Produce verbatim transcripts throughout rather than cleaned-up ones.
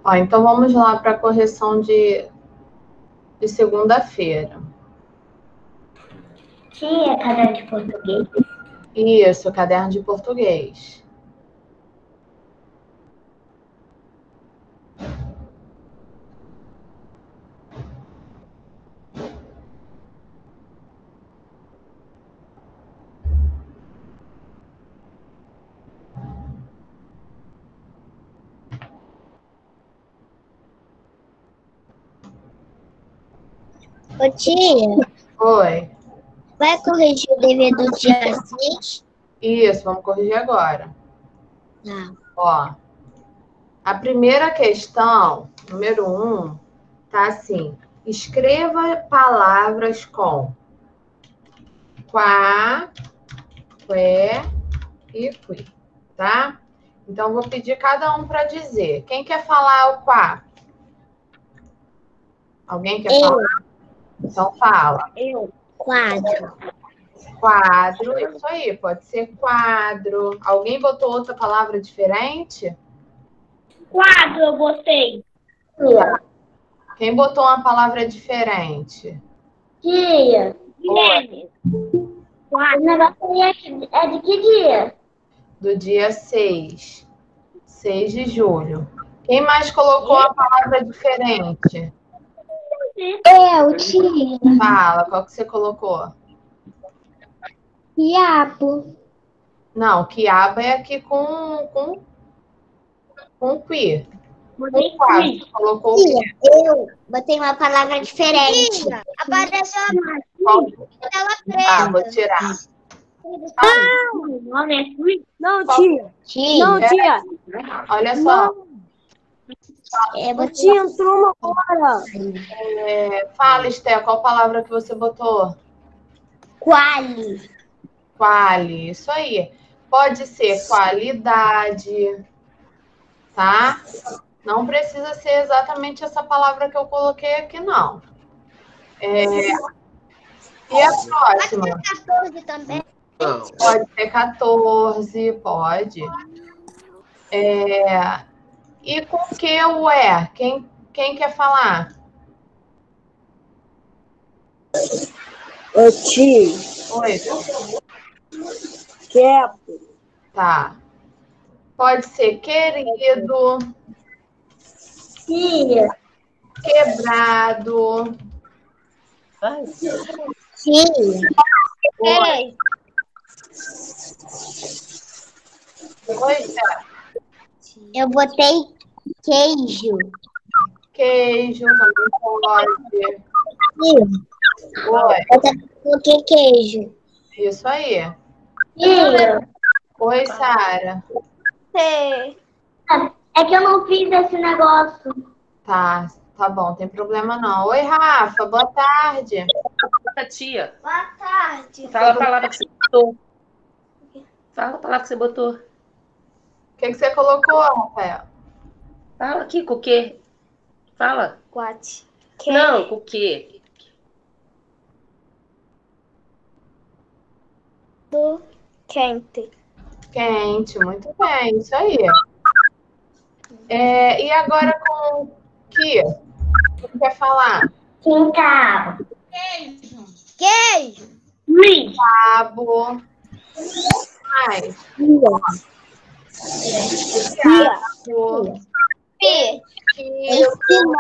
Ó, então vamos lá para a correção de, de segunda-feira. Tia, caderno de português? Isso, caderno de português. Ô, tia, Oi. vai corrigir o dever do dia seis? Isso, vamos corrigir agora. Não. Ó, a primeira questão, número um, tá assim. Escreva palavras com quá, qué e qui, tá? Então, vou pedir cada um para dizer. Quem quer falar o quá? Alguém quer Eu. falar? Então, fala. Eu. Quadro. Quadro, isso aí, pode ser quadro. Alguém botou outra palavra diferente? Quadro, eu gostei. Quem botou uma palavra diferente? Tia. Oi. O negócio aí é, que- é de que dia? Do dia seis. seis de julho. Quem mais colocou uma palavra diferente? Eu, tia. Fala, qual que você colocou? Quiabo. Não, quiabo é aqui com, com, com qui. Botei Com quase, quiz. você colocou o quê? Eu botei uma palavra diferente. Apareceu Qual? a tela Tá, vou preta. tirar. O nome é quiz? Não, Qual? tia. Tia. Não, tia. Olha só. É, Não, tia, entrou uma hora. É, fala, Esté, qual palavra que você botou? Quali. Quali, isso aí. Pode ser qualidade, tá? Não precisa ser exatamente essa palavra que eu coloquei aqui, não. É, e a próxima? quatorze também. Pode ser quatorze, pode. É, e com que o é? Quem, quem quer falar? Ô, tia. Oi, Quieto. tá. Pode ser querido, Tia. quebrado. Tia. Oi, Oi, Esté. Eu botei queijo. Queijo também pode. Tia. Oi, Eu também coloquei queijo. isso aí. Tia. Oi, Sara. É que eu não fiz esse negócio. Tá, tá bom, tem problema não. Oi, Rafa, boa tarde. Tia, Boa tarde. fala a palavra que você botou. Fala a palavra que você botou. O que, que você colocou, Rafael? Fala aqui, com o quê? Fala. Quatro. Não, com o quê? Do quente. Quente, muito bem, isso aí. É, e agora com que? Quem quer falar? Quintal. Queijo. Queijo. Luiz. Cabo. Mais. Cabo. P. Quilo.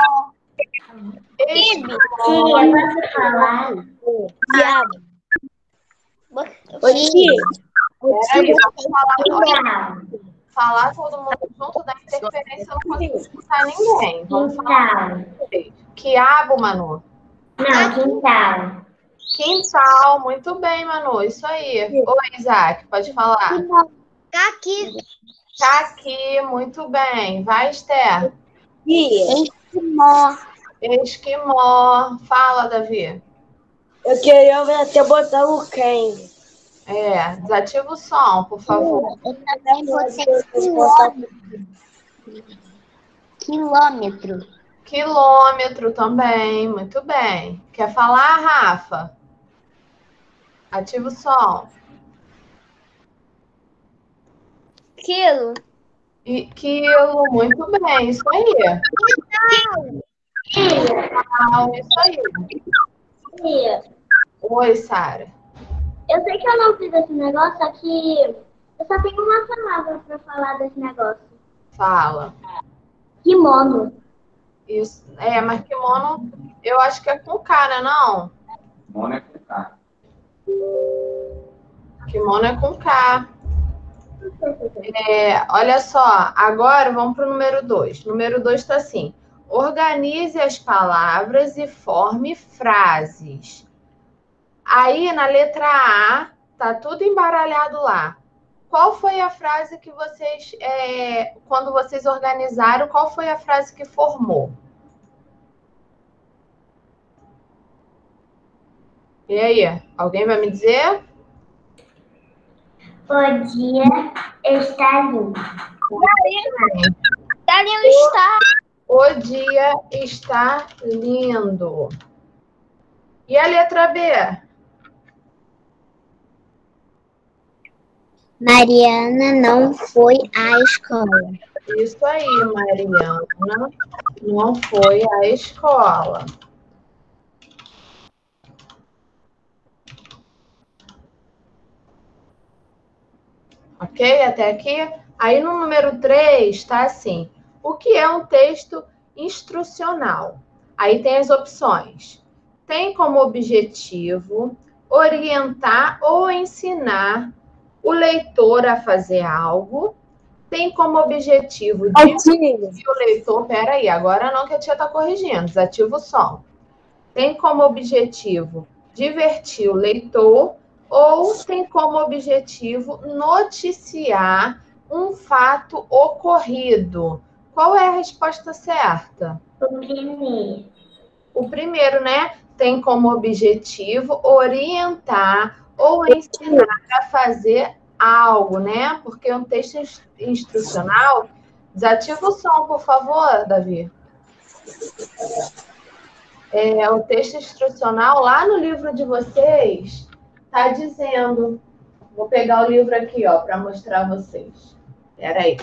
Tia, posso falar? Diabo. Ô, tia. Peraí, vamos falar, Quintal. falar todo mundo junto da interferência, eu não consigo escutar ninguém. Vamos falar. Quintal. Quiabo, Manu. Não, quintal. Quintal, muito bem, Manu, isso aí. Oi, Isaac, pode falar. Caqui. Caqui, muito bem. Vai, Esther. Tia. Esquimó. Esquimó. Fala, Davi. Eu queria ver até botar o quem. É, desativa o som, por favor. Eu também botei quilômetro. Quilômetro. Quilômetro também, muito bem. Quer falar, Rafa? Ativa o som. Quilo. Quilo, muito bem, isso aí. Quintal, isso aí. Tia, Oi, Sara. eu sei que eu não fiz esse negócio, só que eu só tenho uma palavra pra falar desse negócio. Fala. Kimono. Isso. É, mas kimono, eu acho que é com K, né, não? Kimono é com K. Kimono é com K. É, olha só, agora vamos para o número dois. Número dois está assim. Organize as palavras e forme frases. Aí, na letra A, tá tudo embaralhado lá. Qual foi a frase que vocês, é, quando vocês organizaram, qual foi a frase que formou? E aí, alguém vai me dizer? O dia está lindo. Tá lindo está. O dia está lindo. E a letra B? Mariana não foi à escola. Isso aí, Mariana não foi à escola. Ok? Até aqui? Aí no número três está assim. O que é um texto instrucional? Aí tem as opções. Tem como objetivo orientar ou ensinar o leitor a fazer algo. Tem como objetivo divertir o leitor. Peraí, agora não que a tia está corrigindo. Desativa o som. Tem como objetivo divertir o leitor ou tem como objetivo noticiar um fato ocorrido. Qual é a resposta certa? O primeiro. O primeiro, né? Tem como objetivo orientar ou ensinar a fazer algo, né? Porque um texto instrucional... Desativa o som, por favor, Davi. É, o texto instrucional, lá no livro de vocês, está dizendo... Vou pegar o livro aqui, ó, para mostrar a vocês. Espera aí.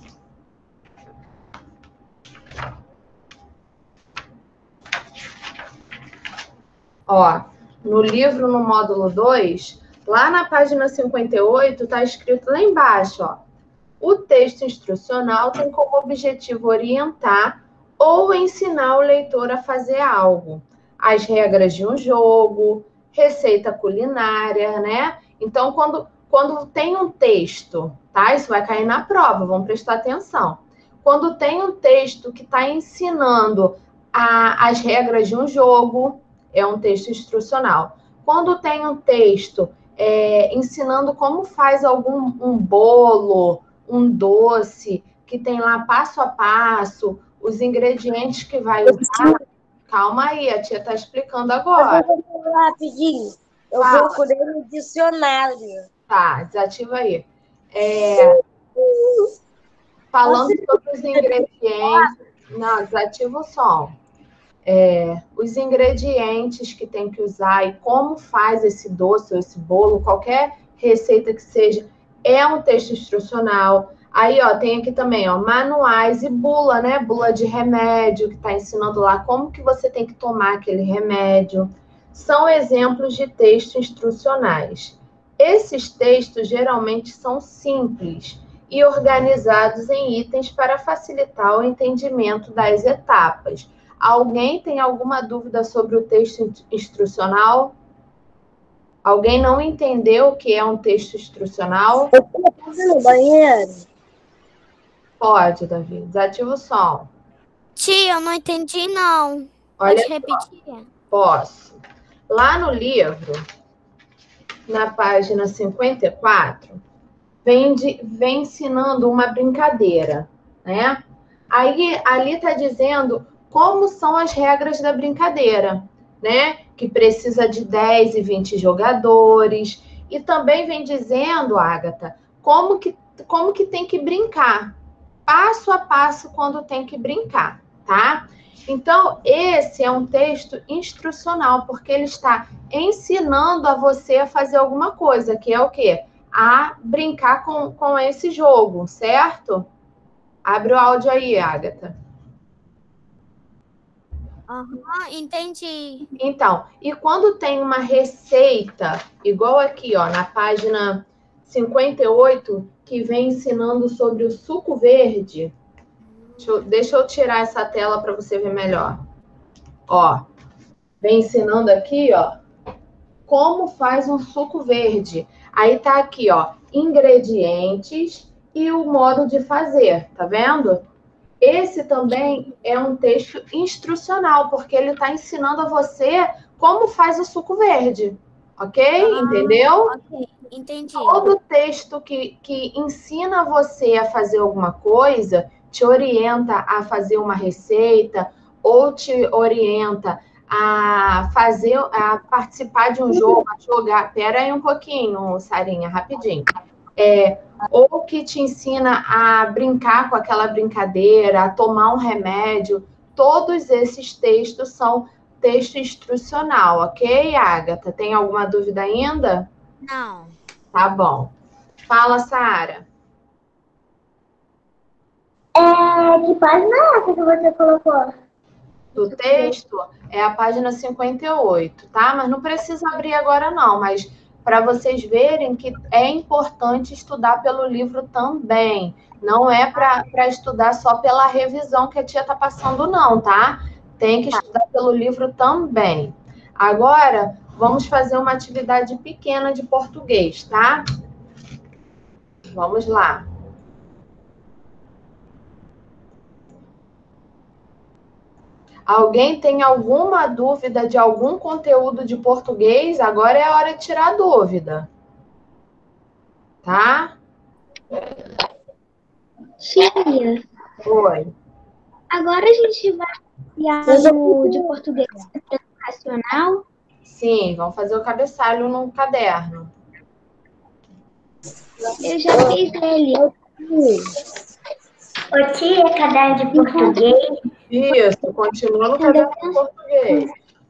Ó, no livro, no módulo dois, lá na página cinquenta e oito, está escrito lá embaixo, ó. O texto instrucional tem como objetivo orientar ou ensinar o leitor a fazer algo. As regras de um jogo, receita culinária, né? Então, quando, quando tem um texto, tá? Isso vai cair na prova, vamos prestar atenção. Quando tem um texto que está ensinando a, as regras de um jogo, é um texto instrucional. Quando tem um texto é, ensinando como faz algum um bolo, um doce, que tem lá passo a passo, os ingredientes que vai usar. Calma aí, a tia está explicando agora. Eu vou falar rapidinho. Eu Fala. procurei no dicionário. Tá, desativa aí. É, falando sobre os ingredientes. Não, desativa o som. É, os ingredientes que tem que usar e como faz esse doce ou esse bolo, qualquer receita que seja, é um texto instrucional. Aí, ó, tem aqui também, ó, manuais e bula, né? Bula de remédio, que está ensinando lá como que você tem que tomar aquele remédio. São exemplos de textos instrucionais. Esses textos geralmente são simples e organizados em itens para facilitar o entendimento das etapas. Alguém tem alguma dúvida sobre o texto instrucional? Alguém não entendeu o que é um texto instrucional? Eu tô no banheiro. Pode, Davi. Desativa o som. Tia, eu não entendi, não. Olha Pode repetir? Posso. Lá no livro, na página cinquenta e quatro, vem, de, vem ensinando uma brincadeira, né? Aí, ali está dizendo como são as regras da brincadeira, né? Que precisa de dez e vinte jogadores. E também vem dizendo, Agatha, como que, como que tem que brincar. Passo a passo quando tem que brincar, tá? Então, esse é um texto instrucional, porque ele está ensinando a você a fazer alguma coisa, que é o quê? A brincar com, com esse jogo, certo? Abre o áudio aí, Agatha. Aham, entendi. Então, e quando tem uma receita, igual aqui, ó, na página cinquenta e oito, que vem ensinando sobre o suco verde. Deixa eu, deixa eu tirar essa tela para você ver melhor. Ó, vem ensinando aqui, ó, como faz um suco verde. Aí tá aqui, ó, ingredientes e o modo de fazer, tá vendo? Esse também é um texto instrucional, porque ele está ensinando a você como faz o suco verde, ok? Ah, Entendeu? ok, entendi. Todo texto que, que ensina você a fazer alguma coisa, te orienta a fazer uma receita, ou te orienta a fazer, a participar de um jogo, a jogar. Pera aí um pouquinho, Sarinha, rapidinho. É, ou que te ensina a brincar com aquela brincadeira, a tomar um remédio. Todos esses textos são texto instrucional, ok, Agatha? Tem alguma dúvida ainda? Não. Tá bom. Fala, Sara. É, que página é essa que você colocou? Do texto é a página cinquenta e oito, tá? Mas não precisa abrir agora, não. Mas para vocês verem que é importante estudar pelo livro também. Não é para estudar só pela revisão que a tia está passando, não, tá? Tem que estudar pelo livro também. Agora, vamos fazer uma atividade pequena de português, tá? Vamos lá. Alguém tem alguma dúvida de algum conteúdo de português? Agora é a hora de tirar a dúvida. Tá? Tia, Oi. agora a gente vai criar no de português educacional. Sim, vamos fazer o cabeçalho no caderno. Eu já fiz ele. Ô tia, caderno de português. Isso, continua no caderno de português.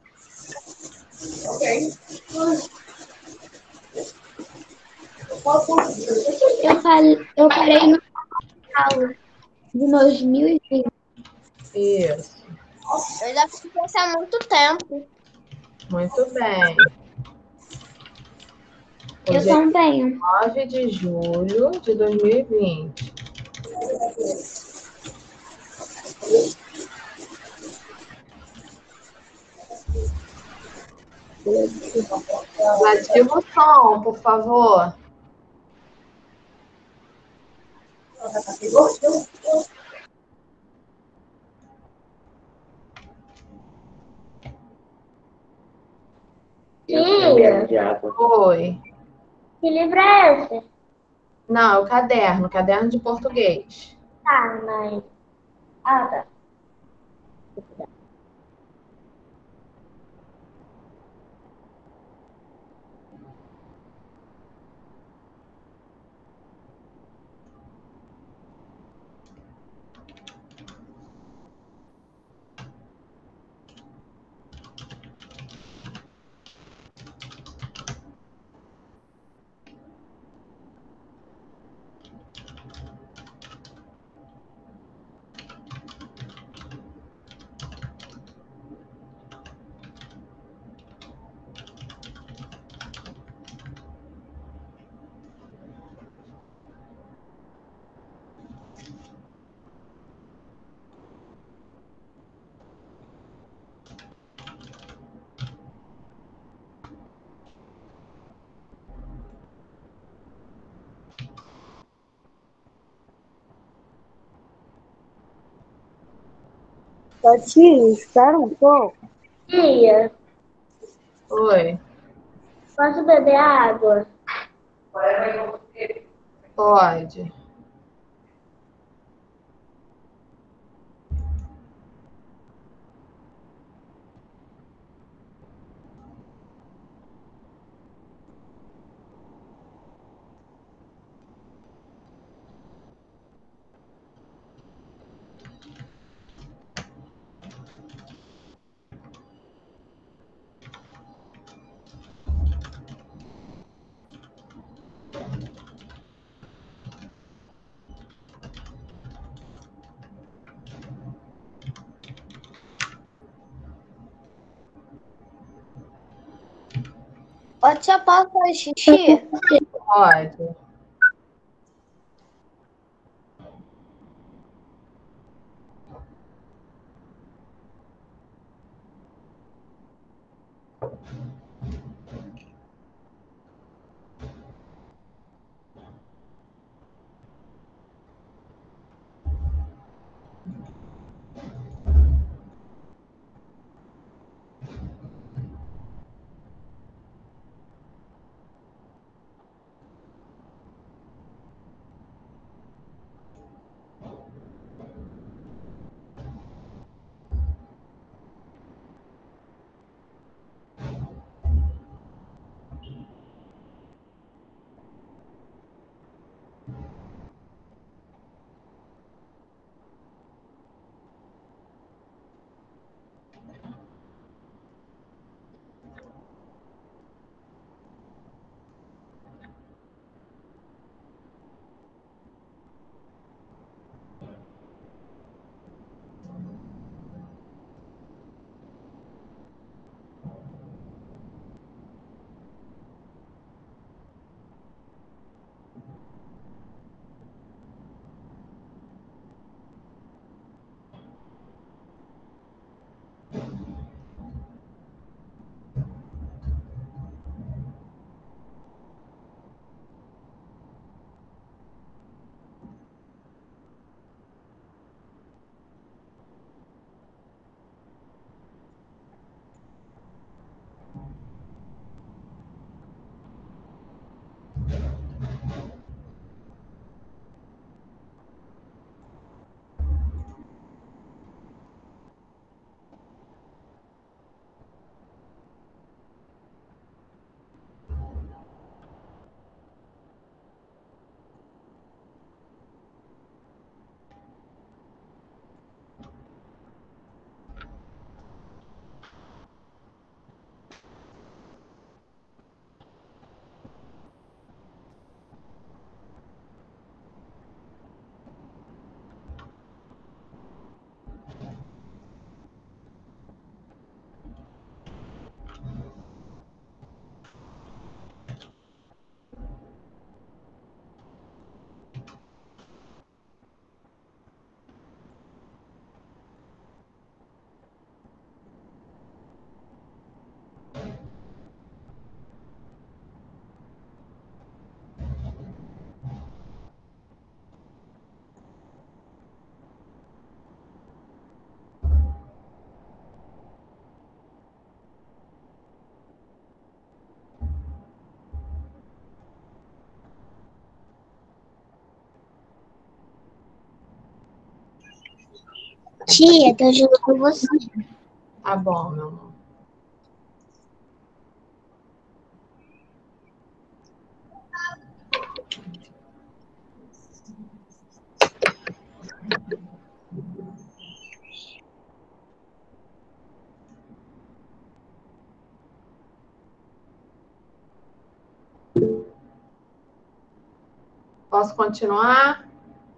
Eu, falei, eu parei no aula de dois mil e vinte. Isso, Eu já fiz isso há muito tempo. muito bem. Eu Hoje é também. nove de julho de dois mil e vinte. Ativa o som, por favor. Tia, Oi. que livro é esse? Não, é o caderno, caderno de português. Tá, mas... Ah, tá. Tia, espera um pouco. Tia, Oi. posso beber água? Pode. Ô, tia, posso fazer xixi? Pode. Tia, tô junto com você. Tá bom, meu amor. Posso continuar?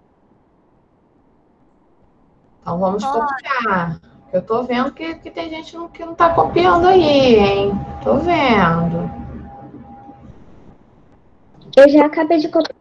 Então vamos Pode. copiar. Eu tô vendo que, que tem gente não- que não tá copiando aí, hein? Tô vendo. Eu já acabei de copiar.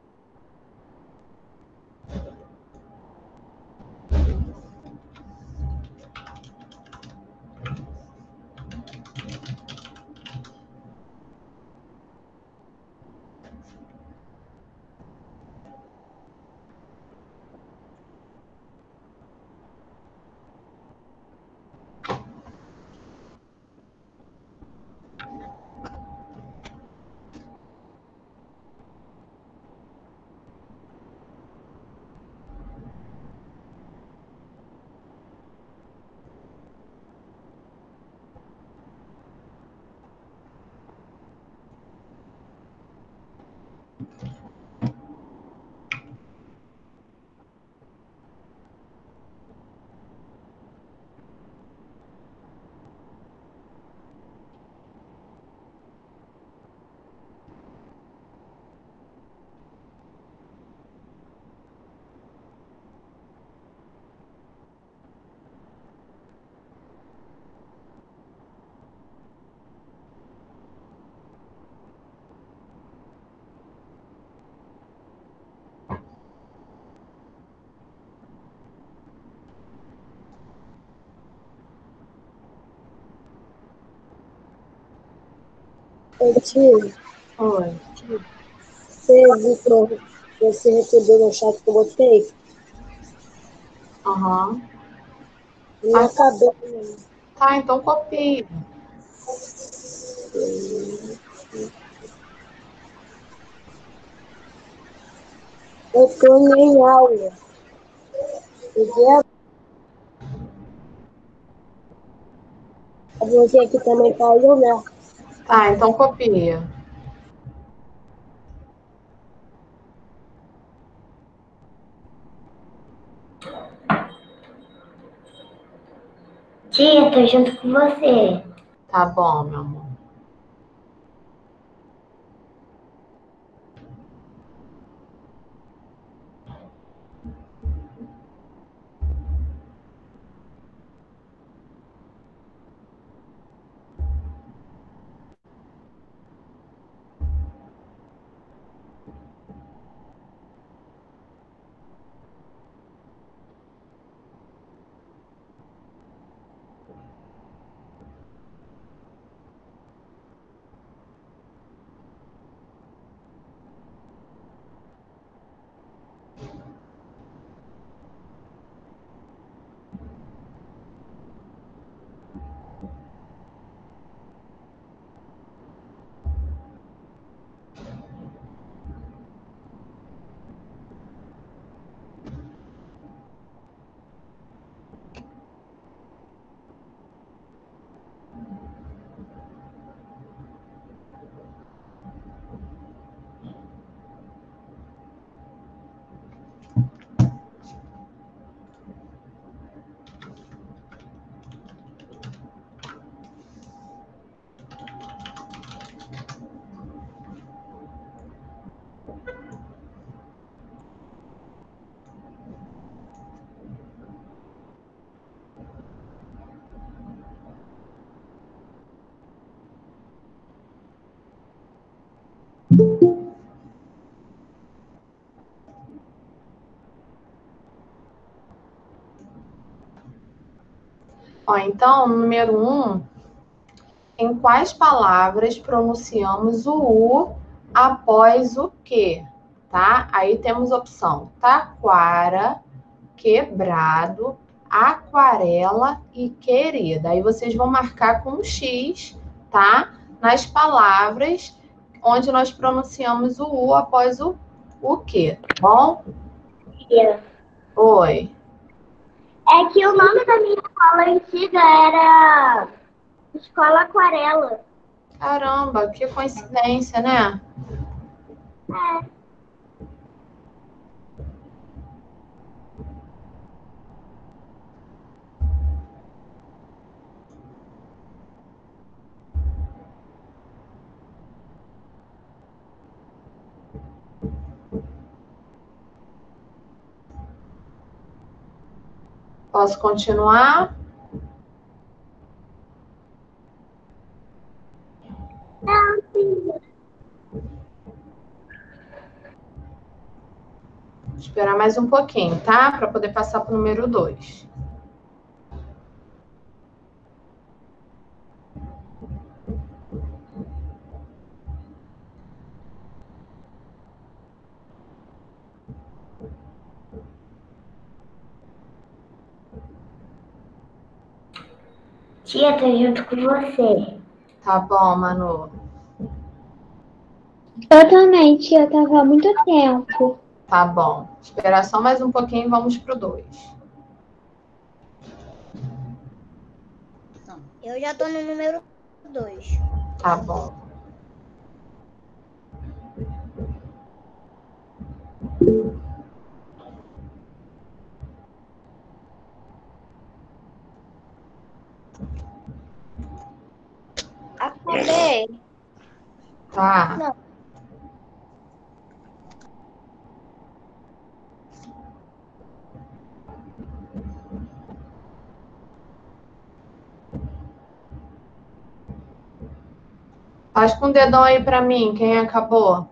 Ô, tio, Oi. você viu que eu- você recebeu no chat que eu botei? Aham. Não Ah, acabei. tá, então copia. Eu tô em aula. Peguei a você aqui também caiu, né? Tá, então copia. Tia, tô junto com você. Tá bom, meu amor. Ó, então, número um, em quais palavras pronunciamos o U após o que, tá? Aí temos opção taquara, quebrado, aquarela e querida. Aí vocês vão marcar com um X, tá? Nas palavras onde nós pronunciamos o U após o, o que, tá bom? Tia. Oi. É que o nome da minha escola antiga era Escola Aquarela. Caramba, que coincidência, né? É. Posso continuar? Não, sim. Vou esperar mais um pouquinho, tá? Para poder passar para o número dois. Tia, tô junto com você. Tá bom, Manu. Eu também, tia, tava há muito tempo. Tá bom. Esperar só mais um pouquinho e vamos pro dois. Eu já tô no número dois. Tá bom. Acabei. Tá. Não. Faz com o dedão aí pra mim, quem acabou?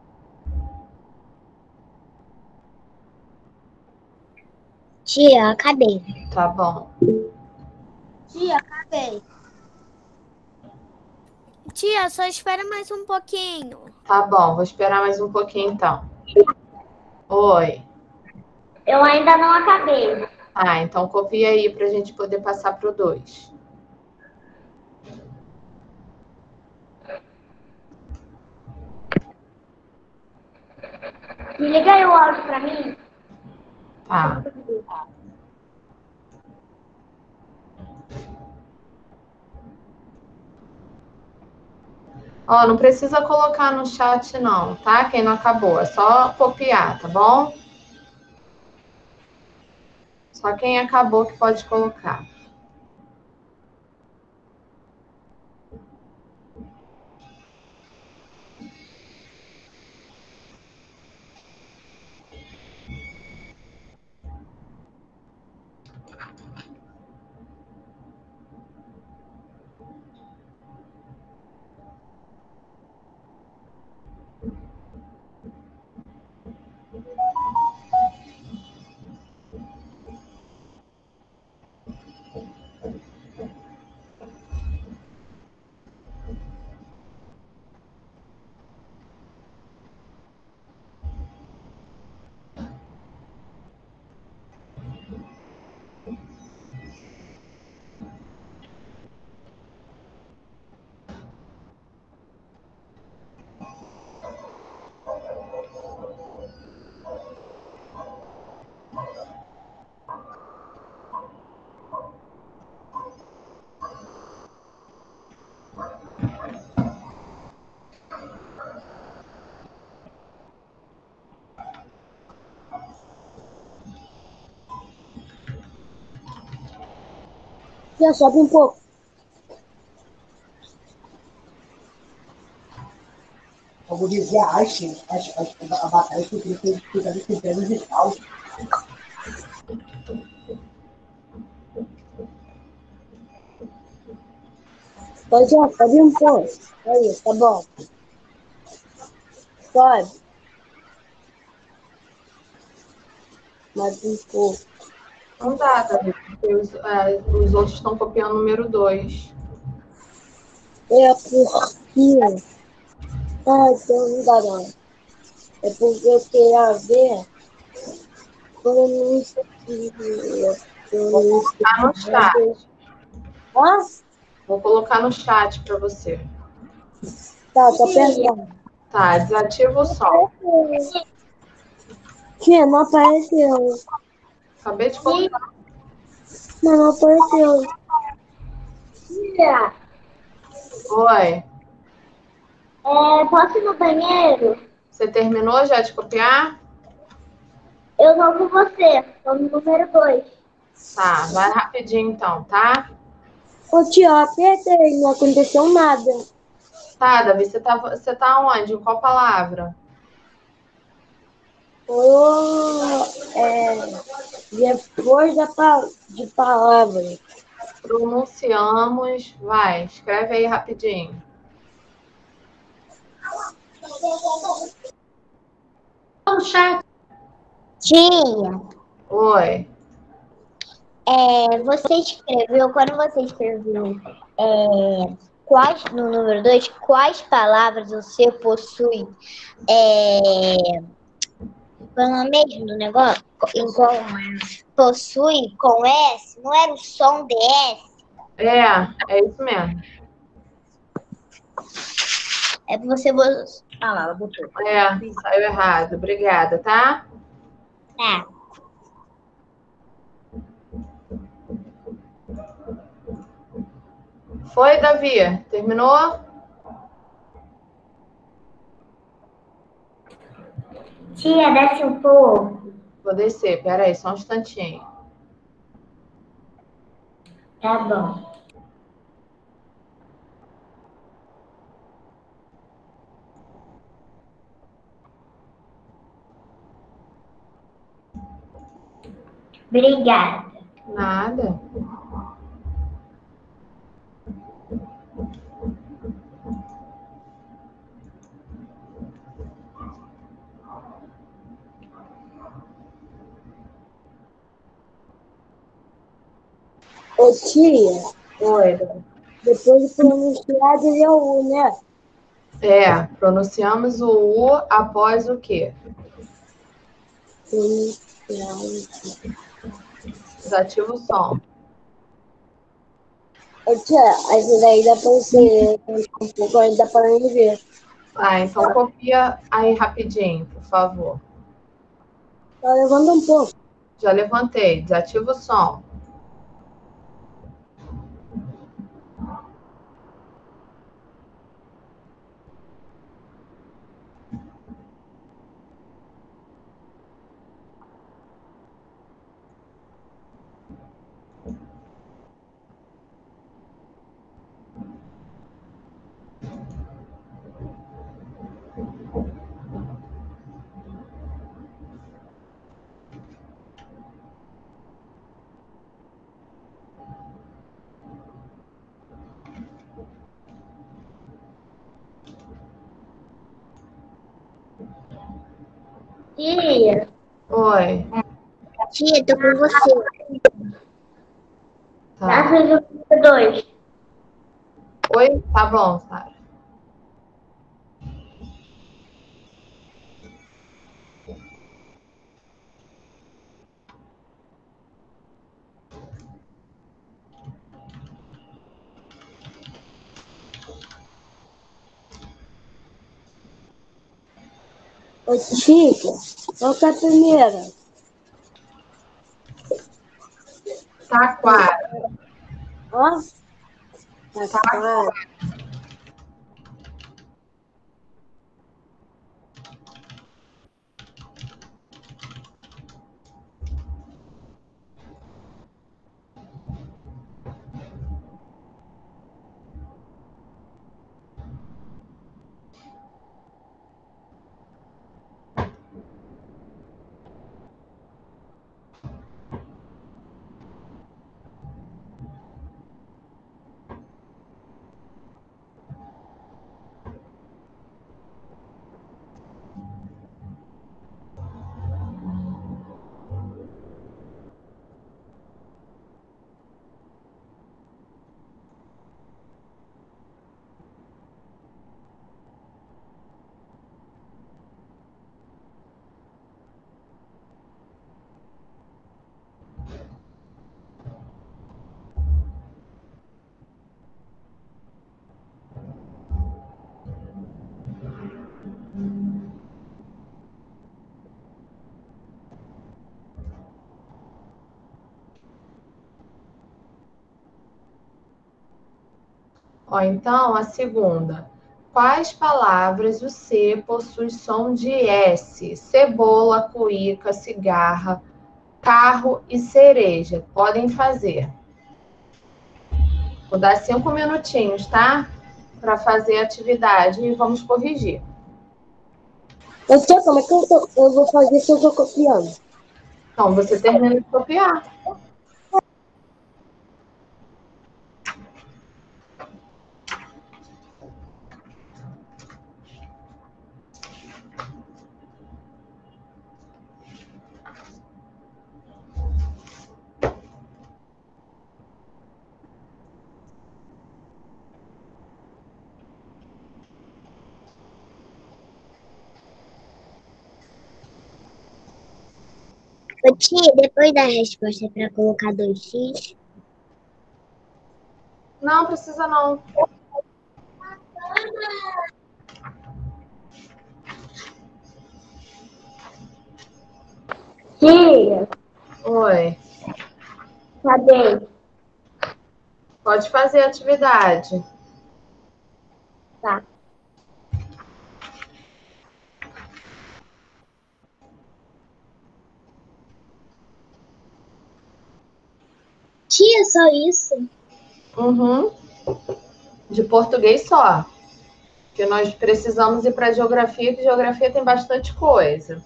Tia, acabei. Tá bom. Tia, acabei. tia, só espera mais um pouquinho. Tá bom, vou esperar mais um pouquinho então. Oi. Eu ainda não acabei. Ah, então copia aí para a gente poder passar pro dois. Me liga aí o áudio pra mim. Tá. Ó, não precisa colocar no chat não, tá? Quem não acabou, é só copiar, tá bom? Só quem acabou que pode colocar. Já sobe um pouco. Eu vou dizer a arte, a batalha que eu queria ter ficado com pernas de tal. Pode já, sobe um pouco. Aí, tá bom. Sobe. Mais um pouco. Não dá, Davi, porque os, é, os outros estão copiando o número dois. É porque... Ah, então não dá não. É porque eu queria ver quando eu não escrevi. Eu não Tá no chat. escrevi. Ah, Vou colocar no chat para você. tá, tá pensando. Tá, desativa o som. Tia, não apareceu. Acabei de colocar. Não, não apareceu. Tia, Oi. é, posso ir no banheiro? Você terminou já de copiar? Eu vou com você. Tô no número dois. Tá, vai rapidinho então, tá? Ô, tia, eu apertei, não aconteceu nada. Tá, Davi, você tá, você tá onde? Em qual palavra? Ô, é, depois da, pa- de palavra. Pronunciamos. Vai, escreve aí rapidinho. Tia, Oi. é, você escreveu, quando você escreveu é, quais, no número dois, quais palavras você possui? É, qual é o nome mesmo do negócio? Em qual- possui com S? Não era o som de S? É, é isso mesmo. É que você botou. Ah lá, ela botou. É, saiu errado. Obrigada, tá? Tá. Foi, Davi? Terminou? Tia, desce um pouco. Vou descer, peraí, só um instantinho. Tá bom. Obrigada. Nada. Ô, tia, Oi, Davi. Depois de pronunciar, dizer o U, né? É, pronunciamos o U após o quê? Pronunciar. Desativa o som. Ô, tia, esse daí dá pra você um pouco, aí dá pra mim ver. Ah, então copia aí rapidinho, por favor. Tá levando um pouco. Já levantei, desativa o som. Tia, Oi. tia, tô com você. Tá. Já fez o número dois. Oi? Tá bom, Sara. Ô, Chico, qual que é a primeira? Taquara. Ó. Taquara. Ó, então, a segunda. Quais palavras o C possui som de S? Cebola, cuíca, cigarra, carro e cereja. Podem fazer. Vou dar cinco minutinhos, tá? Para fazer a atividade e vamos corrigir. Ô, tia, como é que eu, tô, eu vou fazer se eu tô copiando? Então, você termina de copiar. Ô, tia, depois da resposta é pra colocar dois X. Não precisa não. Tia, Oi. cadê? Pode fazer a atividade. Tá. Tia, só isso? Uhum. De português só. Porque nós precisamos ir para geografia, que geografia tem bastante coisa.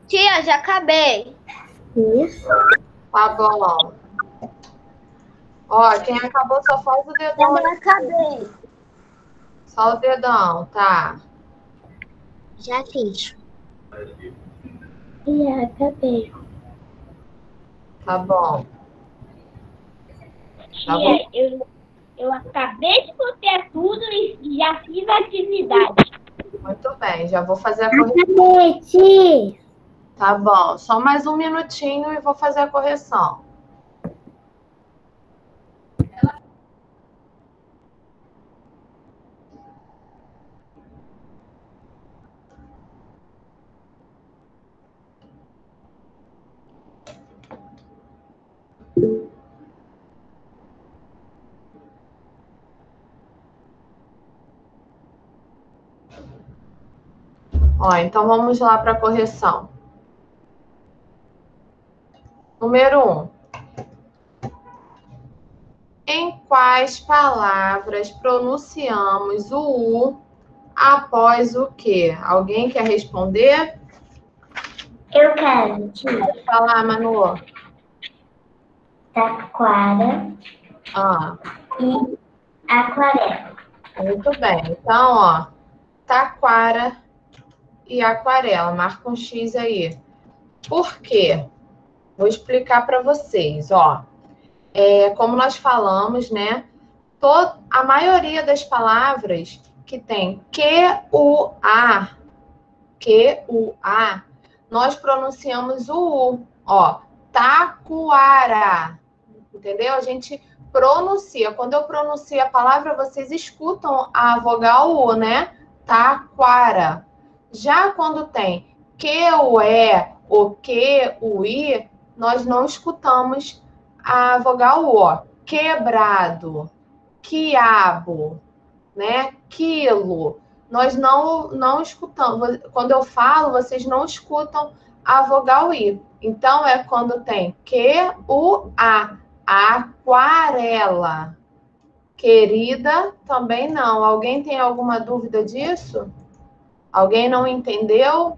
Tia, já acabei. Isso. Tá bom. Ó, quem acabou só faz o dedão. Já acabei. Só o dedão, tá? Já fiz. Já acabei. Tá bom. Tá bom. Tia, eu, eu acabei de copiar tudo e já fiz a atividade. Muito bem, já vou fazer a correção. Acabei, tia. Tá bom, só mais um minutinho e vou fazer a correção. Ó, então vamos lá para a correção. Número um. Em quais palavras pronunciamos o U após o quê? Alguém quer responder? Eu quero, tia. Pode falar, Manu. Taquara Ah, e aquarela. muito bem. Então, ó, taquara e aquarela. Marca um X aí. Por quê? Vou explicar para vocês, ó. É, como nós falamos, né? Todo, a maioria das palavras que tem Q U A, Q U A, nós pronunciamos o U, ó. Taquara. Entendeu? A gente pronuncia. Quando eu pronuncio a palavra, vocês escutam a vogal U, né? Taquara. Já quando tem Q U E ou Q U I, nós não escutamos a vogal U, ó. Quebrado, quiabo, né? Quilo. Nós não, não escutamos. Quando eu falo, vocês não escutam a vogal I. Então, é quando tem Q U A. Aquarela. Querida, também não. Alguém tem alguma dúvida disso? Alguém não entendeu?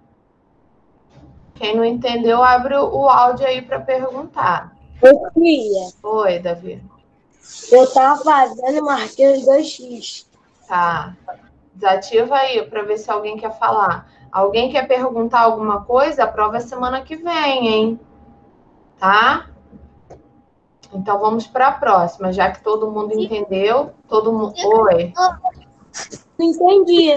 Quem não entendeu, abre o áudio aí para perguntar. Ô, tia, Oi, Davi. eu tava fazendo e marquei os dois X. Tá. Desativa aí para ver se alguém quer falar. Alguém quer perguntar alguma coisa? A prova é semana que vem, hein? Tá? Então vamos para a próxima, já que todo mundo entendeu. Todo mundo. Oi. Não entendi.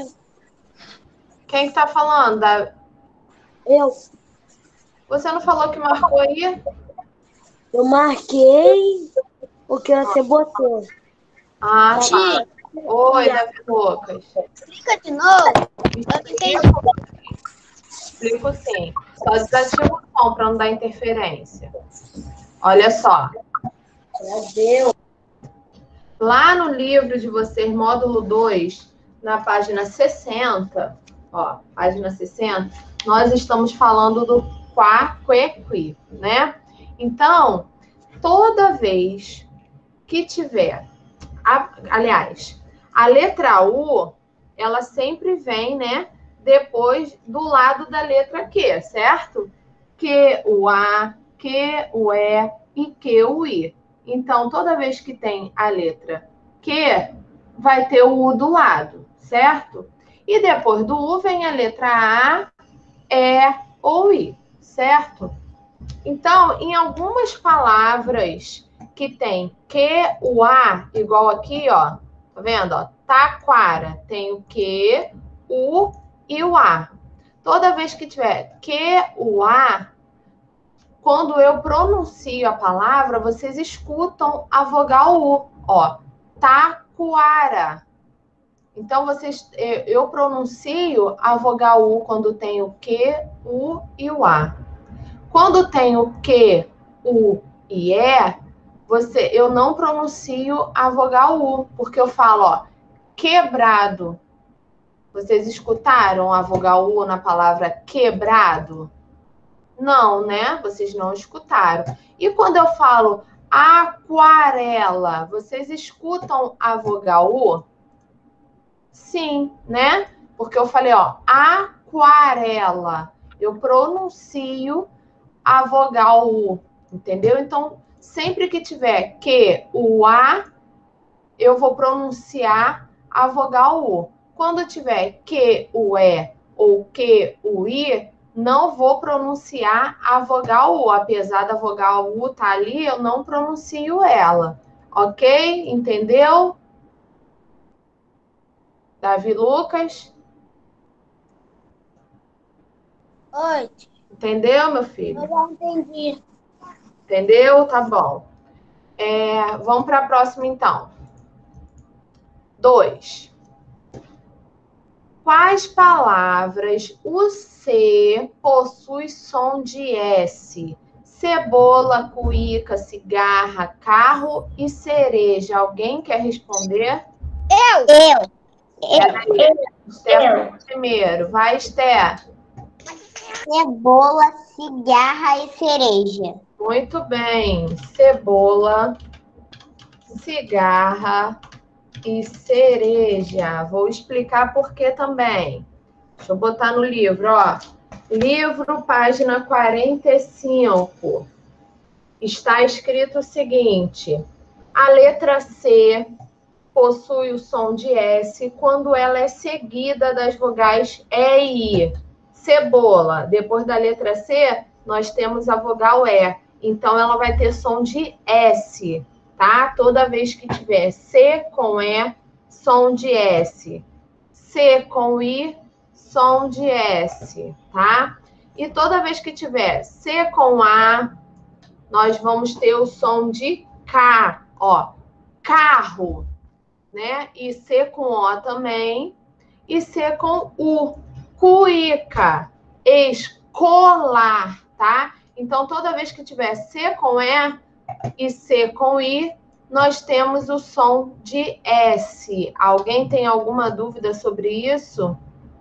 Quem está falando? Da... Eu, Você não falou que marcou aí? eu marquei o que você botou. Ah, tá. Tia, Oi, Davi Lucas. explica de novo. Eu não entendi. Explico sim. Só desativa o som para não dar interferência. Olha só. Meu Deus. Lá no livro de vocês, módulo dois, na página sessenta, ó, página sessenta, nós estamos falando do quá, que, qui, né? Então, toda vez que tiver, a, aliás, a letra U, ela sempre vem, né, depois do lado da letra Q, certo? Q, o A, Q, o E e Q, o I. Então, toda vez que tem a letra Q, vai ter o U do lado, certo? E depois do U vem a letra A, E ou I, certo? Então, em algumas palavras que tem Q, o A, igual aqui, ó, tá vendo? Ó, taquara, tem o Q, U e o A. Toda vez que tiver Q, o A, quando eu pronuncio a palavra, vocês escutam a vogal U, ó, taquara. Então, vocês, eu pronuncio a vogal U quando tem o Q, U e o A. Quando tem o Q, U e E, você, eu não pronuncio a vogal U, porque eu falo, ó, quebrado. Vocês escutaram a vogal U na palavra quebrado? Não, né? Vocês não escutaram. E quando eu falo aquarela, vocês escutam a vogal U? Sim, né? Porque eu falei, ó, aquarela. Eu pronuncio a vogal U, entendeu? Então, sempre que tiver que o A, eu vou pronunciar a vogal U. Quando tiver que o E ou que o I, não vou pronunciar a vogal U. Apesar da vogal U estar tá ali, eu não pronuncio ela. Ok? Entendeu? Davi Lucas? Oi, Entendeu, meu filho? eu já entendi. Entendeu? Tá bom. É, vamos para a próxima, então. Dois. Quais palavras o C possui som de S? Cebola, cuíca, cigarra, carro e cereja. Alguém quer responder? Eu! Eu! É, Esther primeiro. Vai, Esther. Cebola, cigarra e cereja. Muito bem. Cebola, cigarra e cereja. Vou explicar por que também. Deixa eu botar no livro, ó. Livro, página quarenta e cinco. Está escrito o seguinte: a letra C possui o som de S quando ela é seguida das vogais E e I. Cebola, depois da letra C, nós temos a vogal E. Então, ela vai ter som de S, tá? Toda vez que tiver C com E, som de S. C com I, som de S, tá? E toda vez que tiver C com A, nós vamos ter o som de K, ó. Carro, né? E C com O também. E C com U. Cuíca. Escolar, tá? Então, toda vez que tiver C com E e C com I, nós temos o som de S. Alguém tem alguma dúvida sobre isso?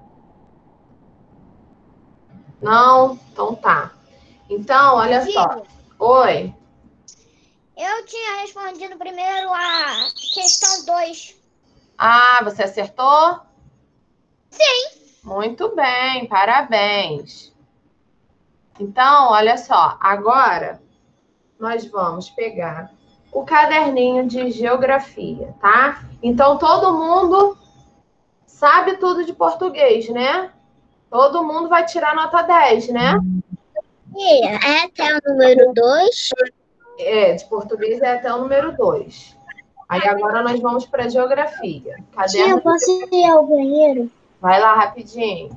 Não? Então tá. Então, olha só. Oi. Eu tinha respondido primeiro a questão dois. Ah, você acertou? Sim. Muito bem, parabéns. Então, olha só. Agora, nós vamos pegar o caderninho de geografia, tá? Então, todo mundo sabe tudo de português, né? Todo mundo vai tirar nota dez, né? E é até o número dois. É, de português é até o número dois. Aí agora nós vamos para geografia. Tia, Caderno eu posso de... ir ao banheiro? Vai lá rapidinho.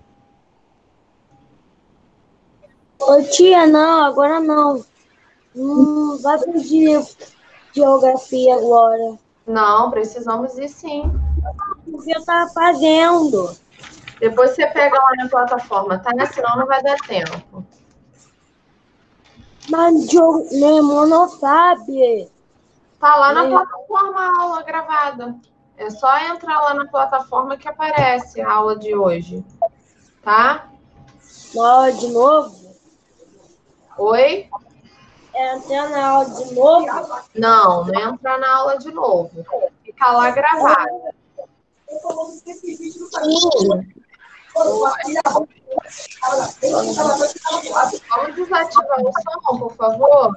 Ô tia, não, agora não. Não vai pedir geografia agora. Não, precisamos ir sim. Porque eu tava fazendo. Depois você pega lá na plataforma, tá? Senão não vai dar tempo. Mas jo- meu irmão não sabe. Tá lá na É. plataforma a aula gravada. É só entrar lá na plataforma que aparece a aula de hoje. Tá? Na aula de novo? Oi? É entrar na aula de novo? Não, não entra na aula de novo. Fica lá gravado. Vamos desativar o som, por favor?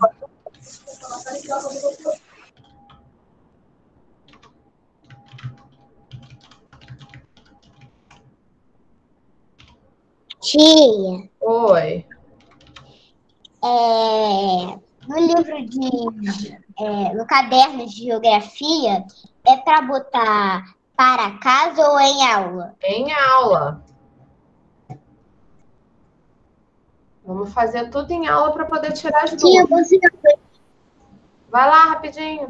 Tia, Oi. é, no livro de. é, no caderno de geografia, é para botar para casa ou em aula? Em aula. Vamos fazer tudo em aula para poder tirar as Tia, dúvidas. você Vai lá, rapidinho.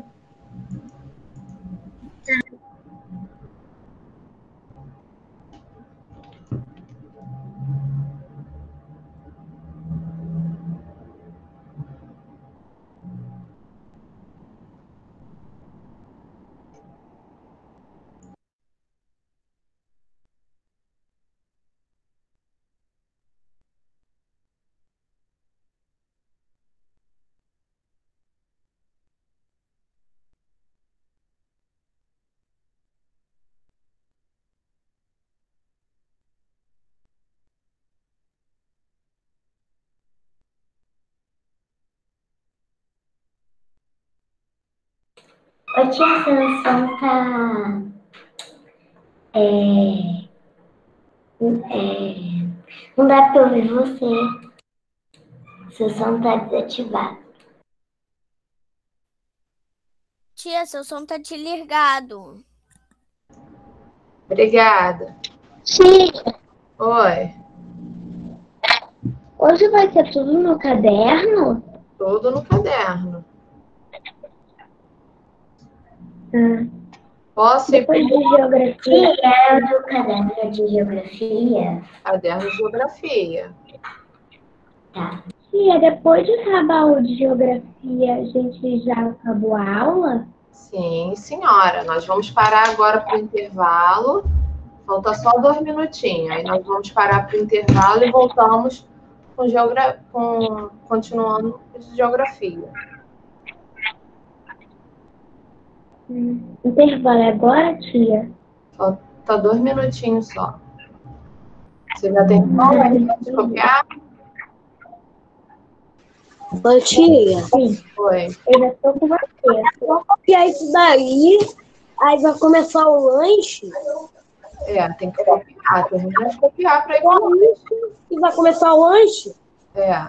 Ô tia, seu som tá. É, é, não dá pra ouvir você. Seu som tá desativado. Tia, seu som tá desligado. Obrigada. Tia, Oi. hoje vai ser tudo no caderno? Tudo no caderno. Hum. Posso ir Depois para de geografia. Tia, é do caderno de geografia. o caderno de geografia. Tá. Tia, depois de acabar o de geografia, a gente já acabou a aula? Sim, senhora. Nós vamos parar agora para o intervalo. Falta só dois minutinhos. Aí nós vamos parar para o intervalo e voltamos com, geogra... com... continuando de geografia. Hum. Intervalo é agora, tia? Falta dois minutinhos só. Você já tem como de copiar? Ô, tia, Sim, Foi. eu já estou com você. vou copiar isso daí, aí vai começar o lanche, É, tem que copiar. Termina de copiar para ir para o e vai começar o lanche. É.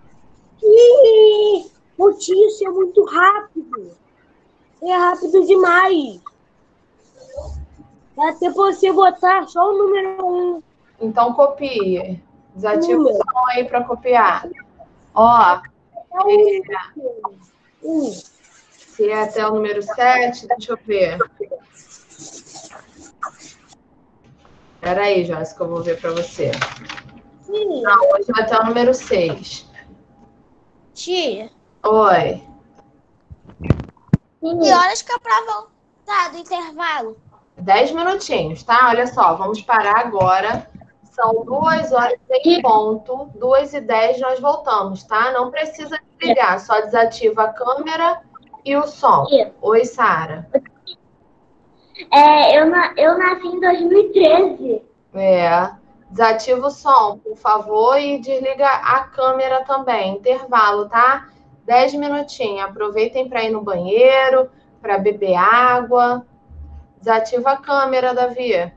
Ih, ô, tia, isso é muito rápido. É rápido demais. Dá tempo você botar só o número um. Então copie. Desativa o Número. som aí para copiar. Ó, Um. se é até o número sete, deixa eu ver. Espera aí, Joyce, que eu vou ver para você. Sim. Não, hoje vai até o número seis. Tia, Oi. que horas que é pra voltar do intervalo? Dez minutinhos, tá? Olha só, vamos parar agora. São duas horas em ponto. Duas e dez nós voltamos, tá? Não precisa desligar, só desativa a câmera e o som. Oi, Sara. É, eu, na, eu nasci em dois mil e treze. É. Desativa o som, por favor, e desliga a câmera também. Intervalo, tá? Dez minutinhos. Aproveitem para ir no banheiro, para beber água. Desativa a câmera, Davi.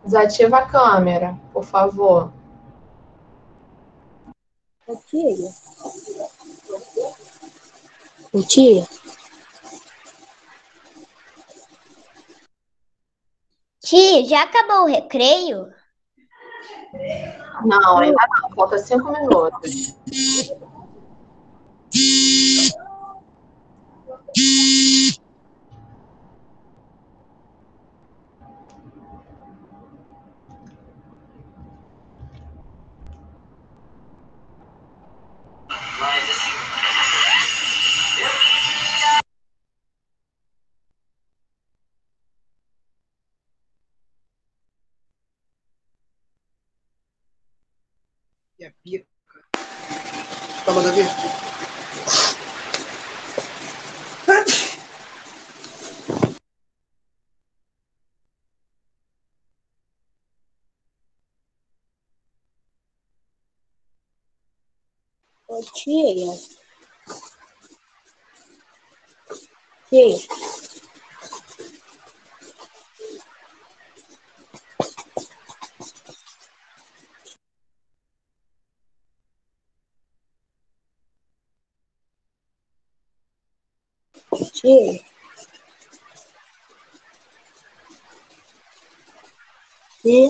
Desativa a câmera, por favor. Ô, tia. Ô, tia. Tia, já acabou o recreio? Não, ainda não. Falta cinco minutos. E a pica. Tá mandando ver? Ô, tia. Tia. Tia. Tia.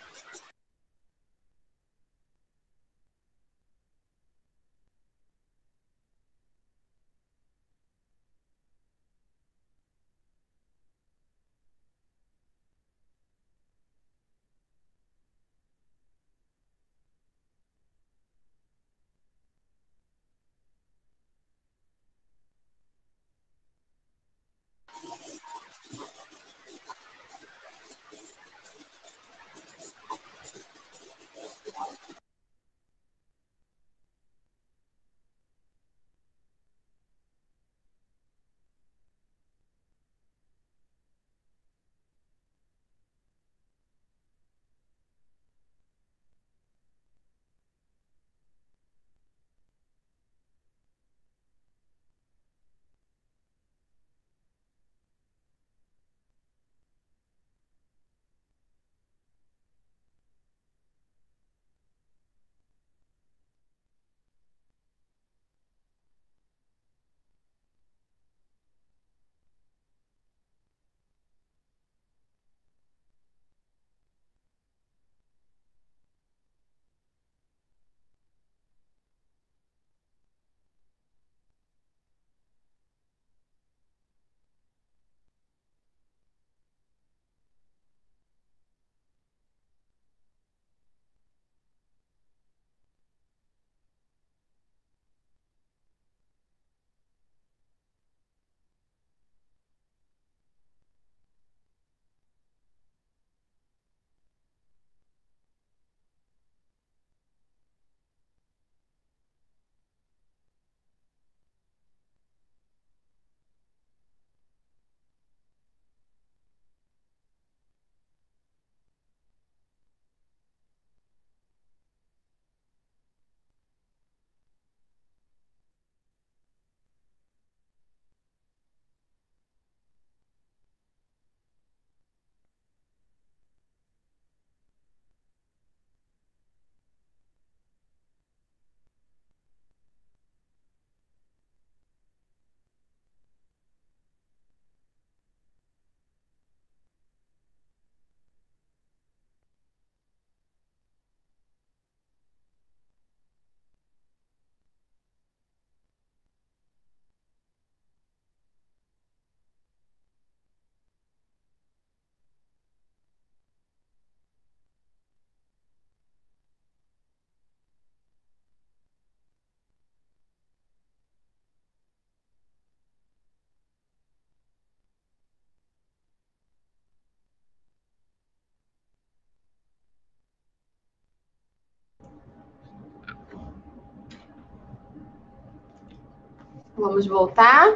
Vamos voltar?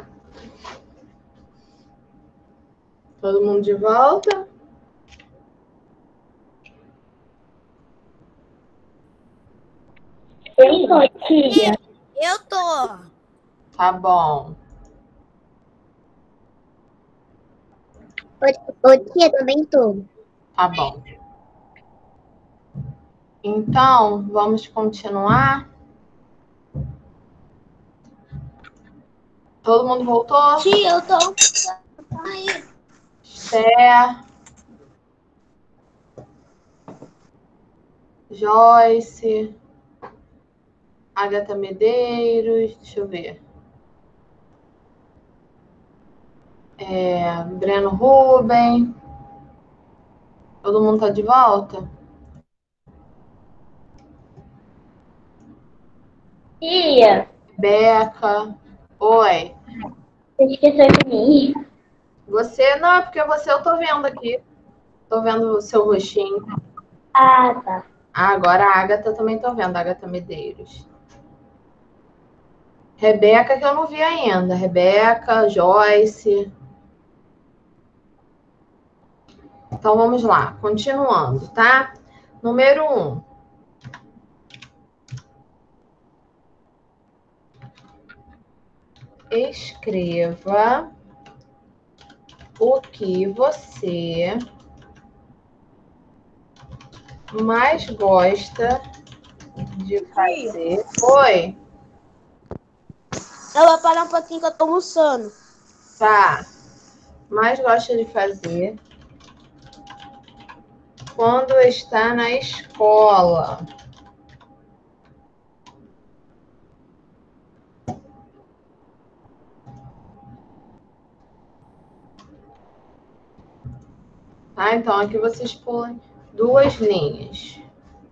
Todo mundo de volta? Eu tô, tia. Eu tô. Tá bom. Ô, ô, tia, também tô. Tá bom. Então, vamos continuar. Todo mundo voltou? Tia, eu tô. Aí. Esther. Joyce. Agatha Medeiros. Deixa eu ver. É, Breno Ruben. Todo mundo tá de volta? Tia, Beca. Oi. você esqueceu de mim. Você, não, é porque você eu tô vendo aqui. Tô vendo o seu rostinho. Ah, tá. Ah, agora a Agatha também tô vendo, a Agatha Medeiros. Rebeca, que eu não vi ainda. Rebeca, Joyce. Então vamos lá, continuando, tá? Número um. Escreva o que você mais gosta de fazer. Oi, Eu vou parar um pouquinho que eu tô almoçando. tá. Mais gosta de fazer quando está na escola. Tá? Então aqui vocês pulam duas linhas.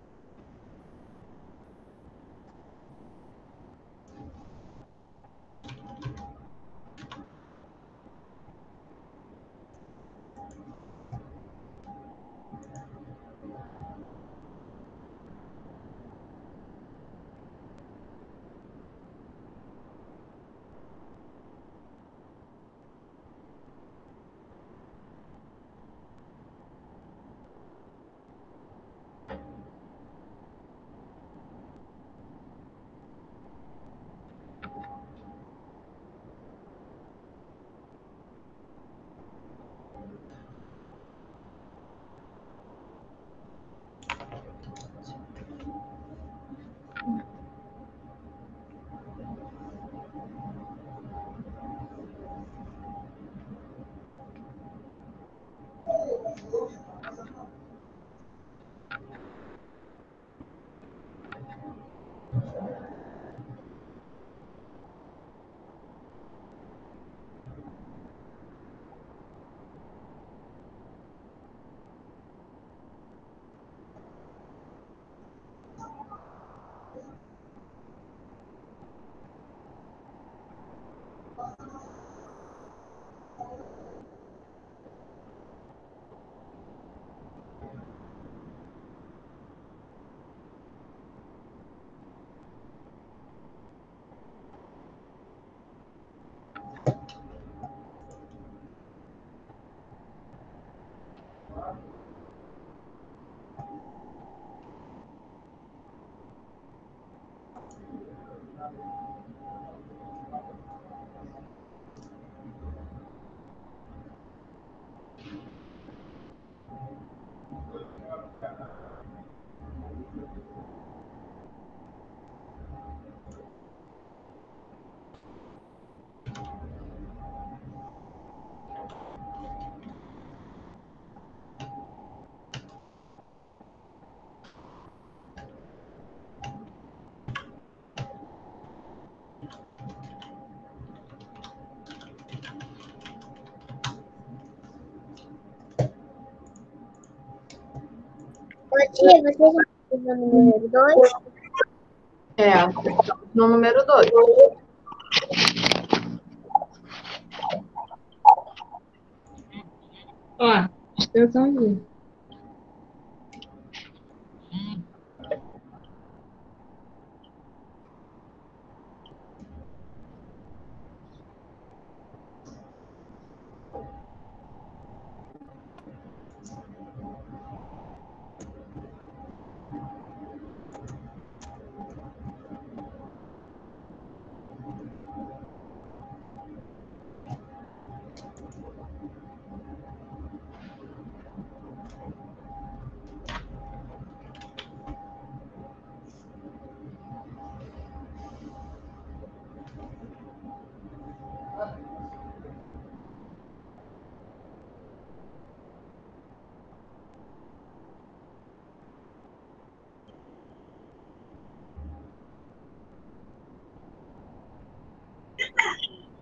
Ô, tia, você já escreveu no número dois? É, no número dois. Ó, extensão ali.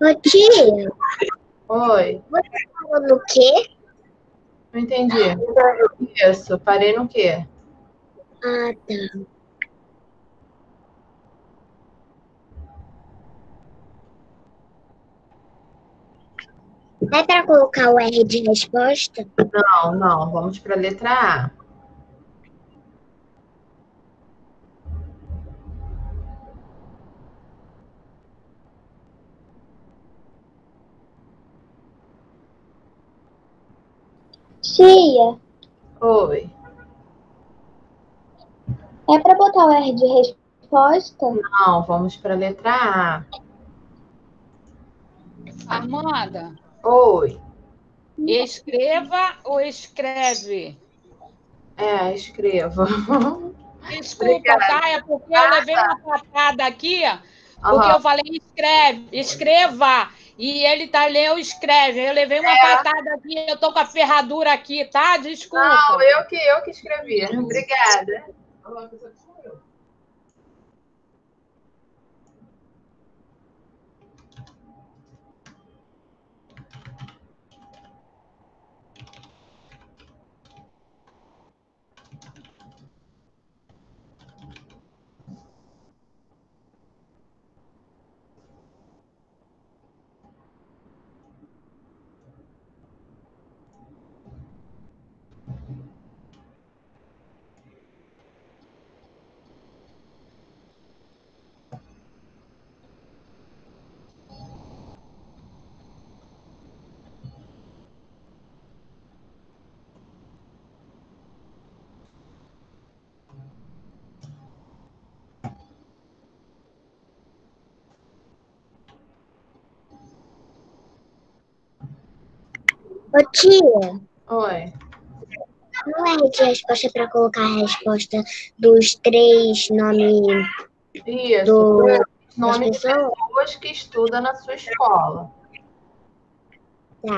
Ô, tia, Oi, você falou no quê? não entendi. Isso, parei no quê? Ah, tá. É pra colocar o R de resposta? Não, não, vamos para a letra A. Tia, Oi. é pra botar o R de resposta? Não, vamos para a letra A. Armanda, Oi. escreva ou escreve? É, escreva. Desculpa, tá? É porque eu levei uma patada aqui, porque Aham. eu falei escreve, escreva. E ele tá leu escreve. Eu levei uma patada aqui, eu tô com a ferradura aqui, tá? Desculpa. Não, eu que, eu que escrevi. Obrigada. Ô, tia, Oi. no R de resposta é pra colocar a resposta dos três nomes Isso. do, Nome de das pessoas? pessoas que estudam na sua escola. Tá.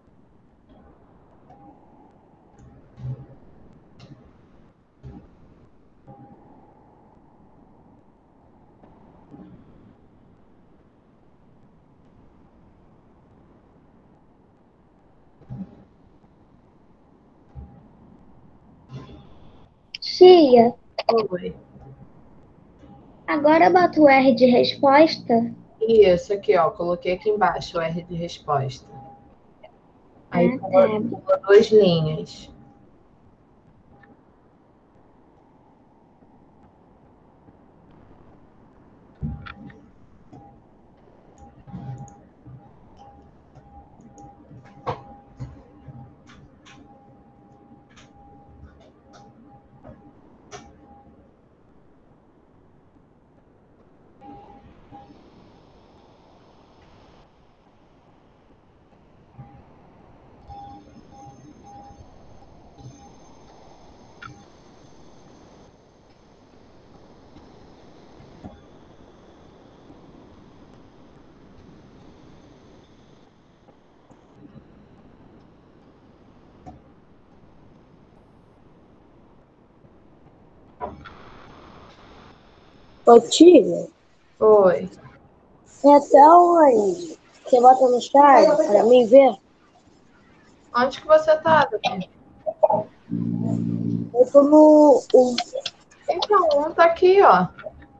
Tia, Oi. agora bota o R de resposta? Isso, aqui, ó. Coloquei aqui embaixo o R de resposta. Aí Ah, pula, tá. pula duas linhas. Ô, tia, Oi. é até onde? Você bota no chat pra mim ver? Onde que você tá, Davi? Eu tô no um, Então, um tá aqui, ó.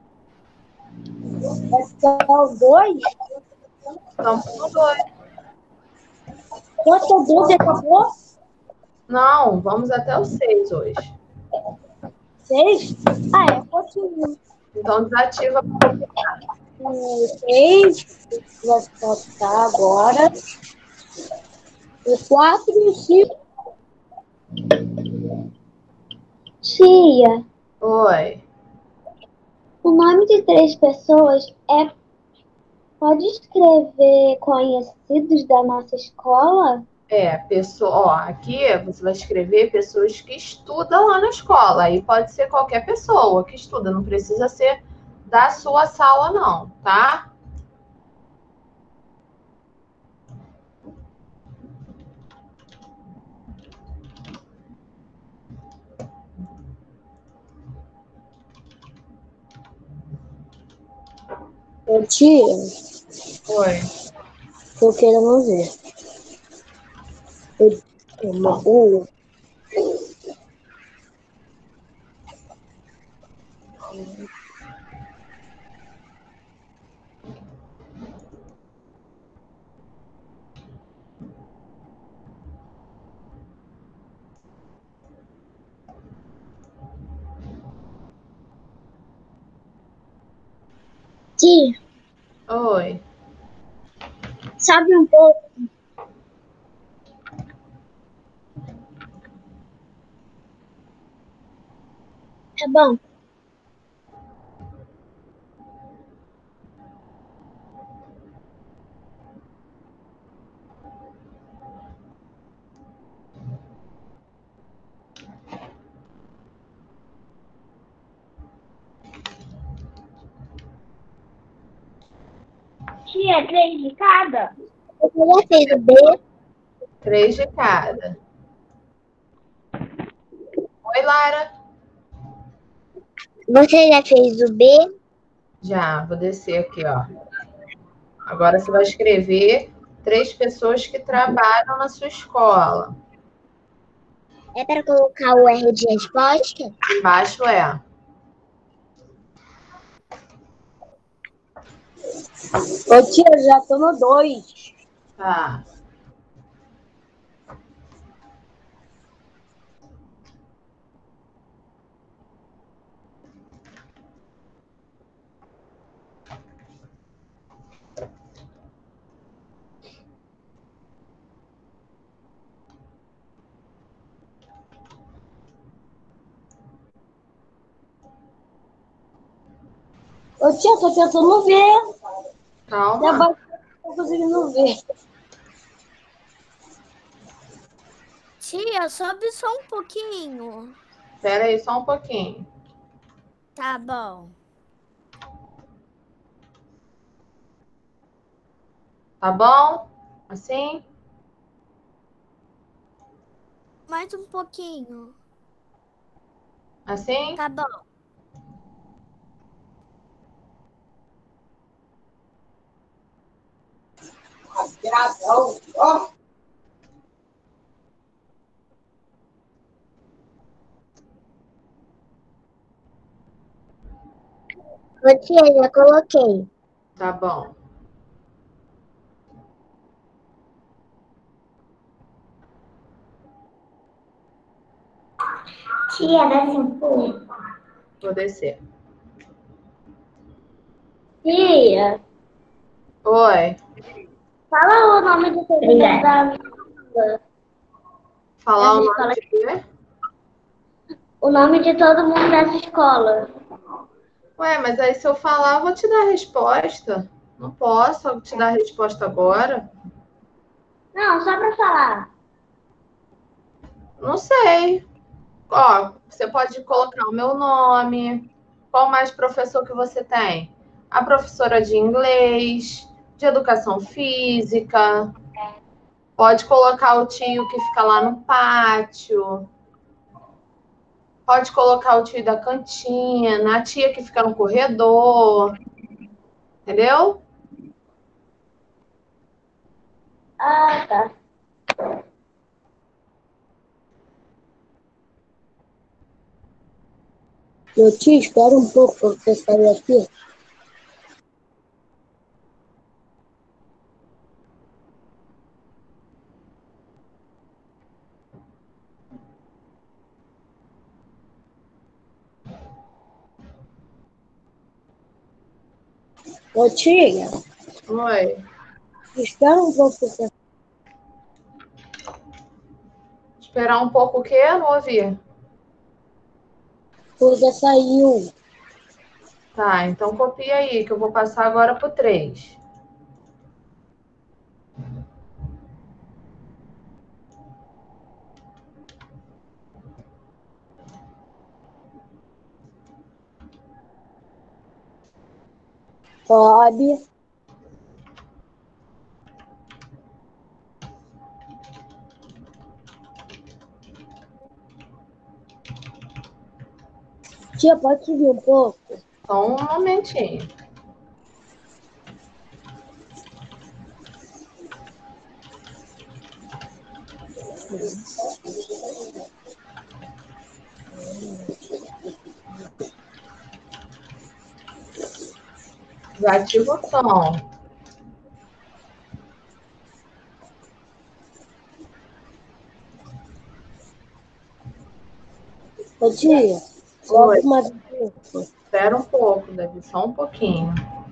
até o dois. Estamos no dois. Quanto o dois acabou? Não, vamos até o seis hoje. Seis? Ah, é, continua. Então, desativa. O seis, vai botar agora. O quatro e o cinco. Tia, Oi. o nome de três pessoas é. Pode escrever conhecidos da nossa escola? É, pessoa, ó, aqui você vai escrever pessoas que estudam lá na escola. Aí pode ser qualquer pessoa que estuda, não precisa ser da sua sala, não, tá? Ô, tia, Oi. Tô querendo ver. Eu- Uma, um, Tia, Oi. sobe um pouco. Tá bom. Tia, três de cada? Você já fez o B? Três de cada. Oi, Lara. Você já fez o B? Já, vou descer aqui, ó. Agora você vai escrever três pessoas que trabalham na sua escola. É para colocar o R de resposta? Embaixo é. Ô tia, já tô no dois. Tá. Ô tia, tô tentando ver. Calma. Já baixei, não tô conseguindo ver. Tia, sobe só um pouquinho. Espera aí só um pouquinho. Tá bom. Tá bom? Assim? Mais um pouquinho. Assim? Tá bom. Gravão, ó. Ô tia, já coloquei. Tá bom. Tia, dá cinco. Vou descer. Tia, Oi. fala o nome de todo mundo da escola. Falar o Essa nome escola- de quê? O nome de todo mundo dessa escola. Ué, mas aí se eu falar, eu vou te dar a resposta. Não posso te dar a resposta agora? Não, só pra falar. Não sei. Ó, você pode colocar o meu nome. Qual mais professor que você tem? A professora de inglês, de educação física. Pode colocar o tio que fica lá no pátio. Pode colocar o tio da cantina, a tia que fica no corredor. Entendeu? Ah, tá. Meu tio, espera um pouco pra você sair aqui. Ô tia, Oi. espera um pouco pra você. Esperar um pouco o quê? Não ouvi. Já saiu. Tá, então copia aí, que eu vou passar agora pro três. Sobe. Tia, pode subir um pouco? Só um momentinho. Desativa o som. Ô, tia, Oi. sobe mais um pouco. Espera um pouco, Davi, só um pouquinho.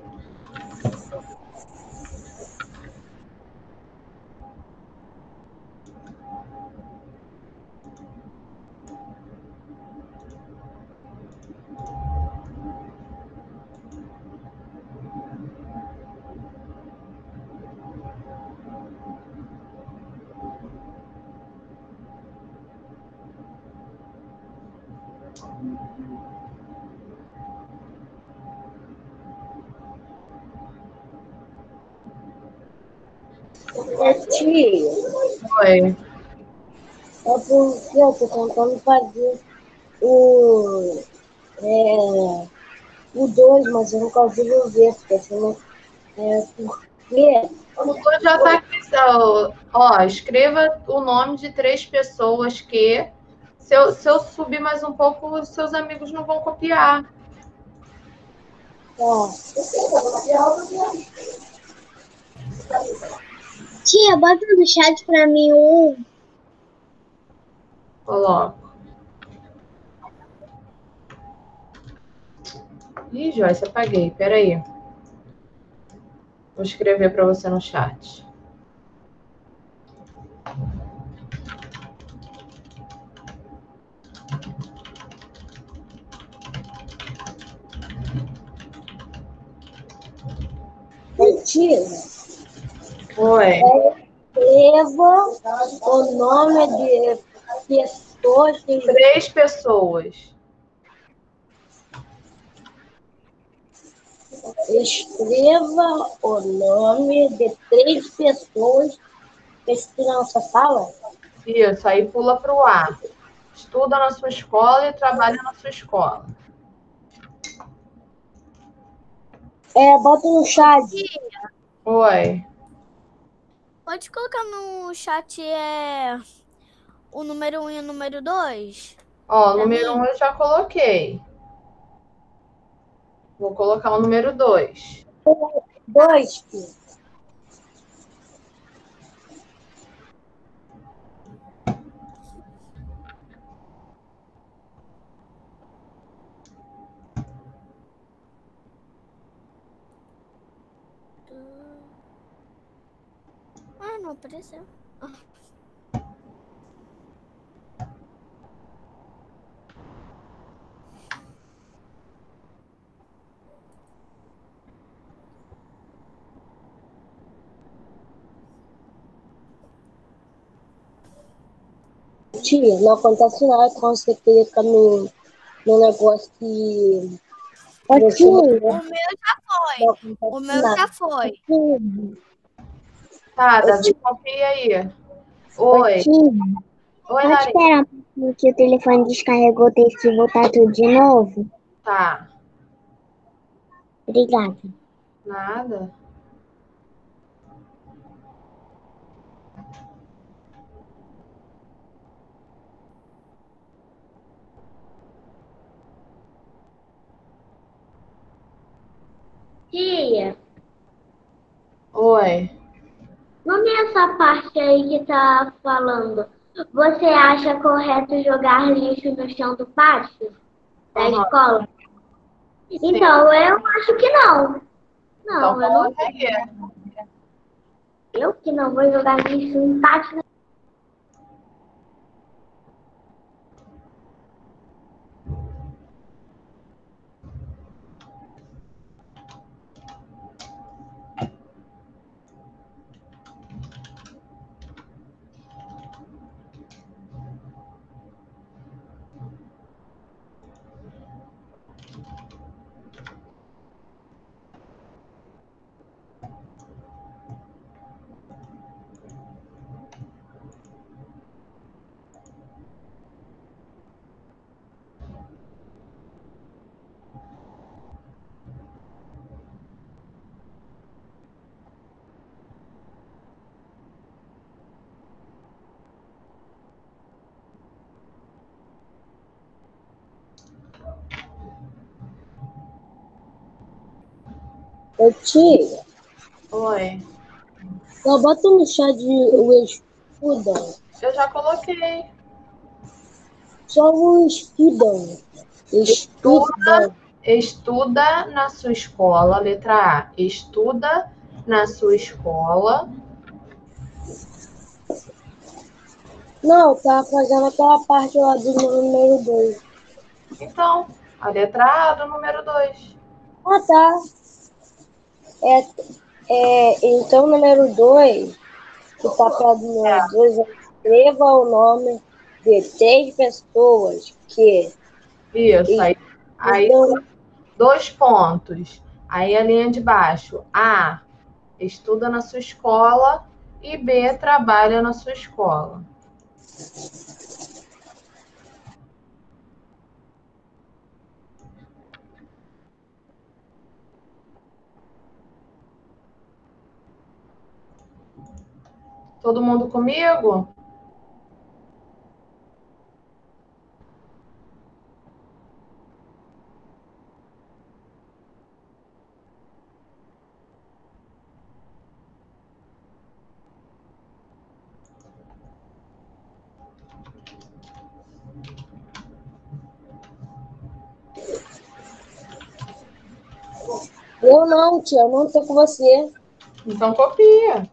Ô, tia, Oi. é porque eu tô tentando fazer o... É, o dois, mas eu não consigo ver, porque senão... É, porque... O doutor já tá aqui. Ó, ó, escreva o nome de três pessoas que, se eu, se eu subir mais um pouco, os seus amigos não vão copiar. Ó, Tia, bota no chat pra mim um. Coloco. Ih, Joyce, apaguei. Peraí. Vou escrever para você no chat. ô, tia, Oi. escreva o nome de pessoas que... Três pessoas. Escreva o nome de três pessoas que estudam nessa sala. Isso, aí pula para o A. Estuda na sua escola e trabalha na sua escola. É, bota no chat. Oi. Pode colocar no chat é, o número um e o número dois? Ó, o Pra número mim? um eu já coloquei. Vou colocar o número dois. Dois, filho. Ah, não apareceu. Tia, não acontece nada quando você clica no, no negócio que... Ô, você tia, O meu já não foi. acontece O meu nada. já foi. Tá, Ô, Davi, tia, confia aí. ô, Oi. tia, Oi, pode Nari. esperar um pouquinho que o telefone descarregou, tem que voltar tudo de novo? Tá. Obrigada. Nada. Tia, Oi. não é essa parte aí que tá falando. Você acha correto jogar lixo no chão do pátio da Aham. escola? Sim. Então, eu acho que não. Então Não, eu não. coloca aí. Eu que não vou jogar lixo no pátio. Ô, tia, Oi. só bota no chat o estuda. Eu já coloquei. Só o estuda. Estuda. Estuda na sua escola, letra A. Estuda na sua escola. Não, tá fazendo aquela parte lá do número dois. Então, a letra A do número dois. Ah, tá. É, é, então, número dois, o papel do número dois, escreva o nome de três pessoas que Isso, aí, aí estudam. dois pontos. Aí a linha de baixo. A, estuda na sua escola. E B, trabalha na sua escola. Todo mundo comigo? Eu não, tia, eu não tô com você. Então copia.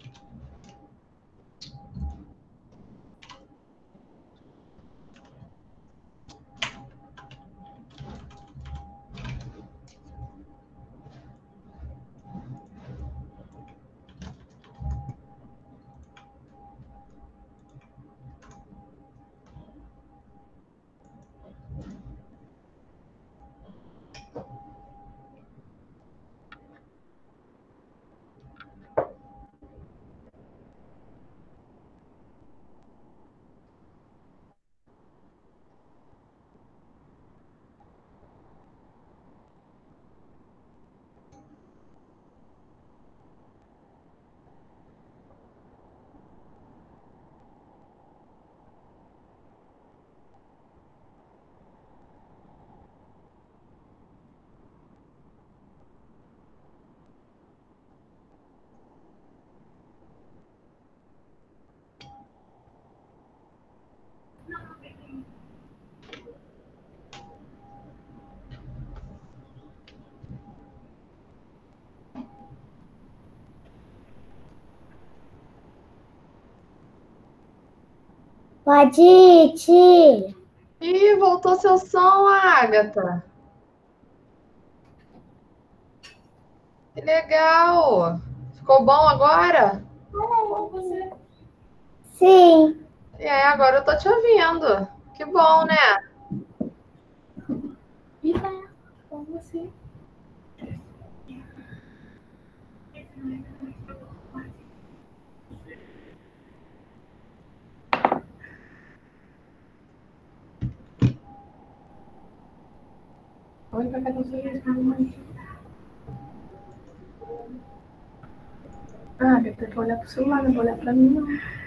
Pode ir, tia. Ih, voltou seu som, Agatha. Que legal. Ficou bom agora? Sim. É, agora eu tô te ouvindo. Que bom, né? E vai com você. Olha pra cá, não sei se mamãe. Ah, eu tenho que olhar pro celular, não vou olhar pra mim, não.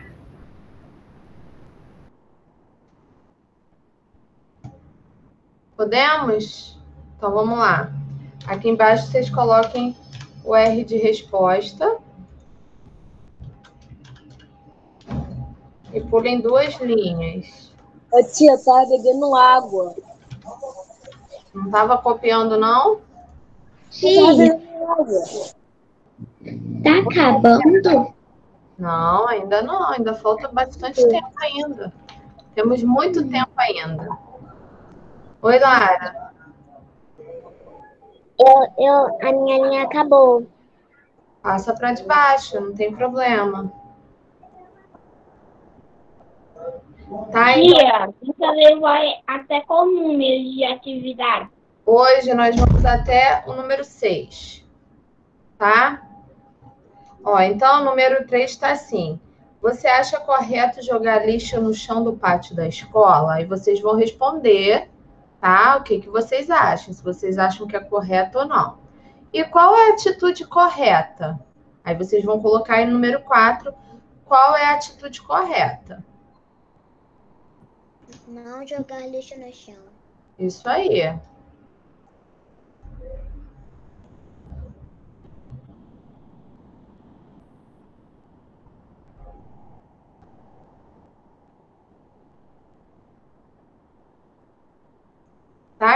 Podemos? Então vamos lá. Aqui embaixo vocês coloquem o R de resposta. E pulem duas linhas. Ô, tia, eu tava bebendo água. Não estava copiando, não? Eu tava bebendo água. Tá acabando? Não, ainda não. Ainda falta bastante tempo ainda. Temos muito tempo ainda. Oi, Lara. Eu, eu, a minha linha acabou. Passa para de baixo, não tem problema. Tá, então, Tia, você vai até qual número de atividade? hoje nós vamos até o número seis. Tá? Ó, então o número três está assim. Você acha correto jogar lixo no chão do pátio da escola? Aí vocês vão responder, tá? O que, que vocês acham, se vocês acham que é correto ou não. E qual é a atitude correta? Aí vocês vão colocar aí no número quatro, qual é a atitude correta? Não jogar lixo no chão. Isso aí.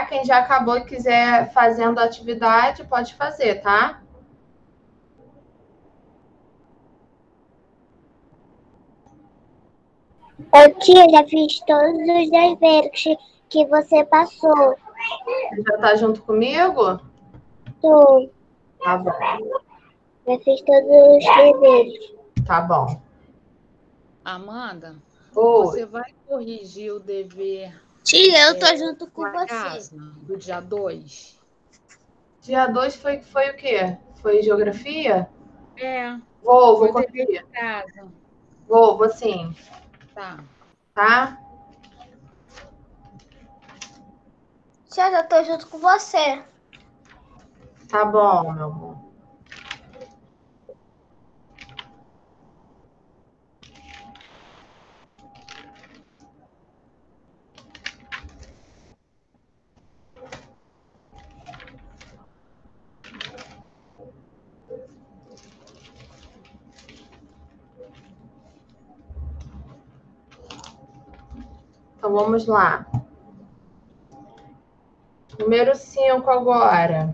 Quem já acabou e quiser fazendo a atividade, pode fazer, tá? Ô tia, já fiz todos os deveres que, que você passou. Você já tá junto comigo? Tô. Tá bom, Já fiz todos os deveres. tá bom. Amanda, Oi. você vai corrigir o dever Tia, eu tô é, junto com da você. casa do dia dois? Dia dois foi, foi o quê? Foi geografia? É, Vou, foi vou o dever corrigir. de casa. Vou, vou sim, Tá. tá? Tia, eu tô junto com você. Tá bom, meu amor. Então, vamos lá. Número cinco agora.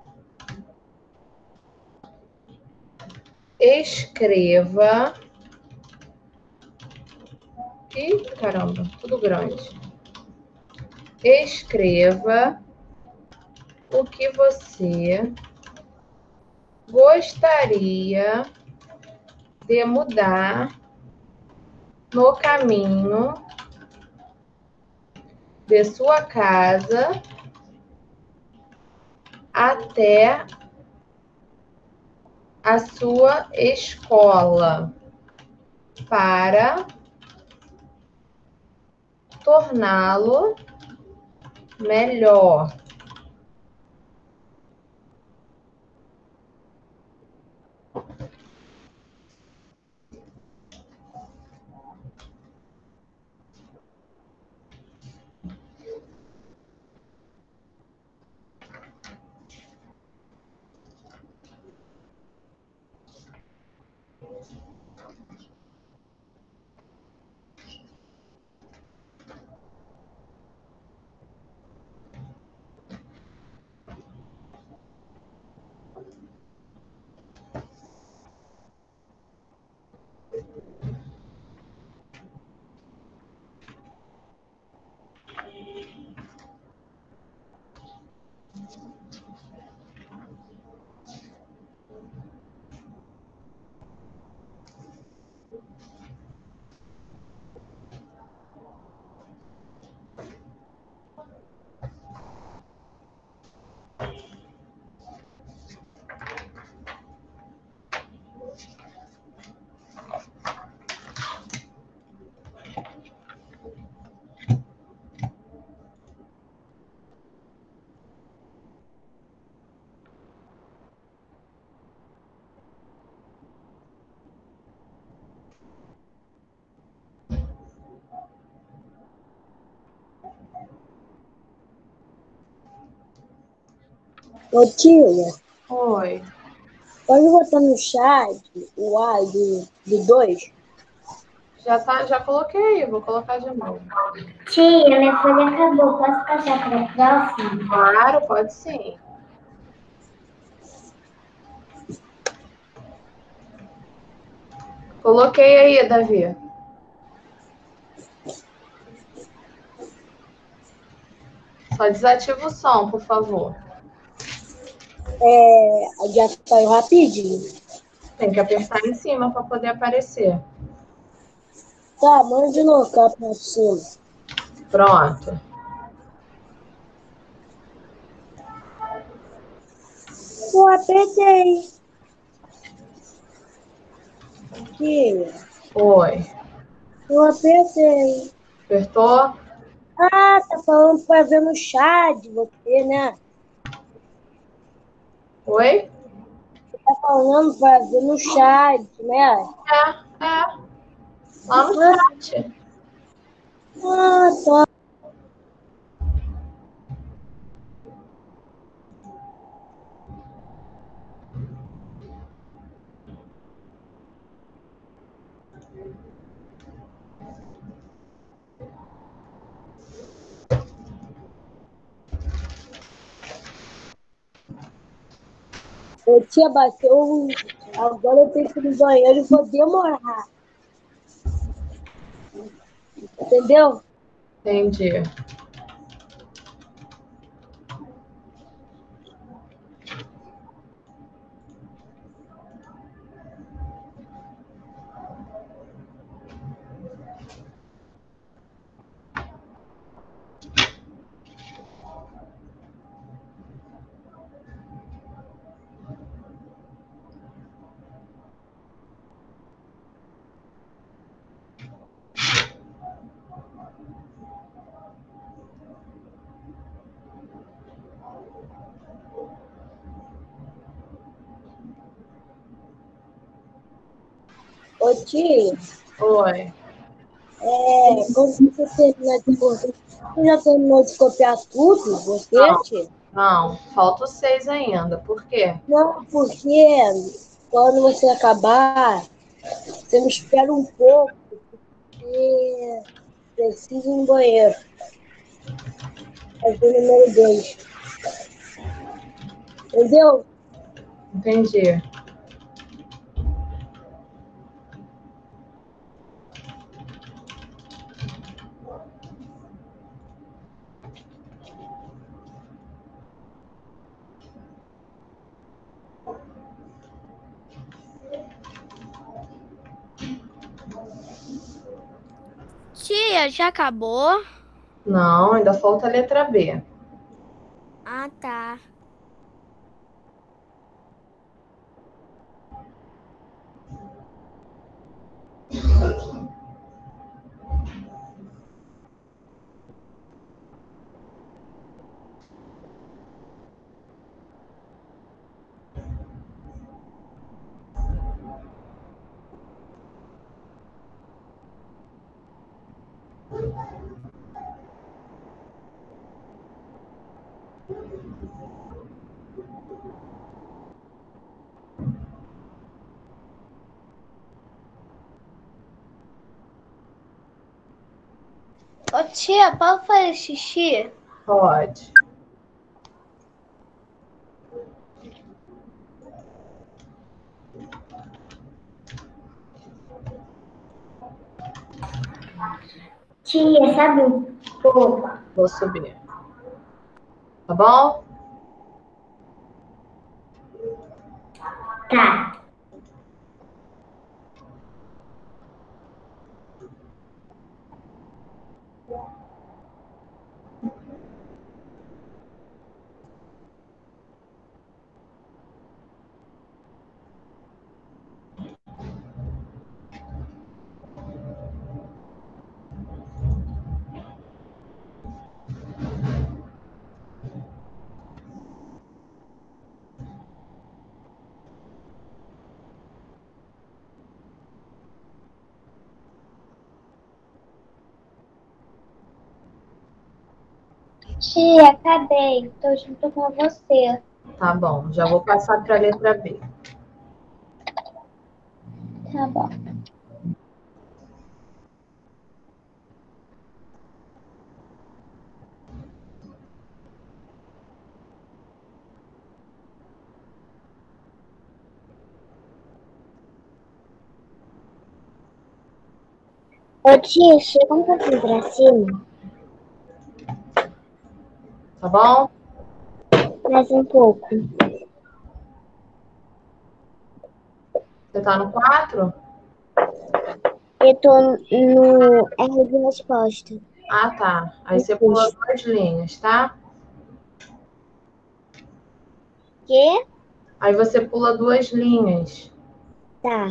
Escreva. Ih, caramba, tudo grande. Escreva o que você gostaria de mudar no caminho de sua casa até a sua escola para torná-lo melhor. Ô tia, Oi. pode botar no chat o A do, do dois? Já tá, já coloquei, vou colocar de novo. Tia, minha folha acabou. Posso passar para a próxima? Claro, pode sim. Coloquei aí, Davi. Só desativa o som, por favor. É, já saiu rapidinho. Tem que apertar em cima para poder aparecer. Tá, manda de novo cá pra cima. Pronto. Eu apertei. Tia, Oi. eu apertei. Apertou? Ah, tá falando pra ver no chat de você, né? Oi? Tá falando pra ver no chat, né? É, é. Lá no chat. Ah, tá. Ô, tia, bateu. um- Agora eu tenho que ir no banheiro e vou demorar. Entendeu? Entendi. Ô, tia, Oi. é, quando você terminar de correr, você já terminou de copiar tudo? Você, Não. tia? Não, falta o seis ainda. Por quê? Não, porque quando você acabar, você me espera um pouco, porque preciso ir no banheiro. Fazer o número dois. Entendeu? Entendi. Tia, já acabou? Não, ainda falta a letra B. Ah, tá. Ô, tia, posso fazer xixi? Pode. Tia, sabe um pouco? Vou subir. Tá bom? Tá. Tia, acabei. Tô junto com você. Tá bom. Já vou passar para a letra B. Tá bom. Ô, tia, chega um pouquinho pra cima. Tá bom? Mais um pouco. Você tá no quatro? Eu tô no R de resposta. Ah, tá. Aí você pula duas linhas, tá? Quê? Aí você pula duas linhas. Tá.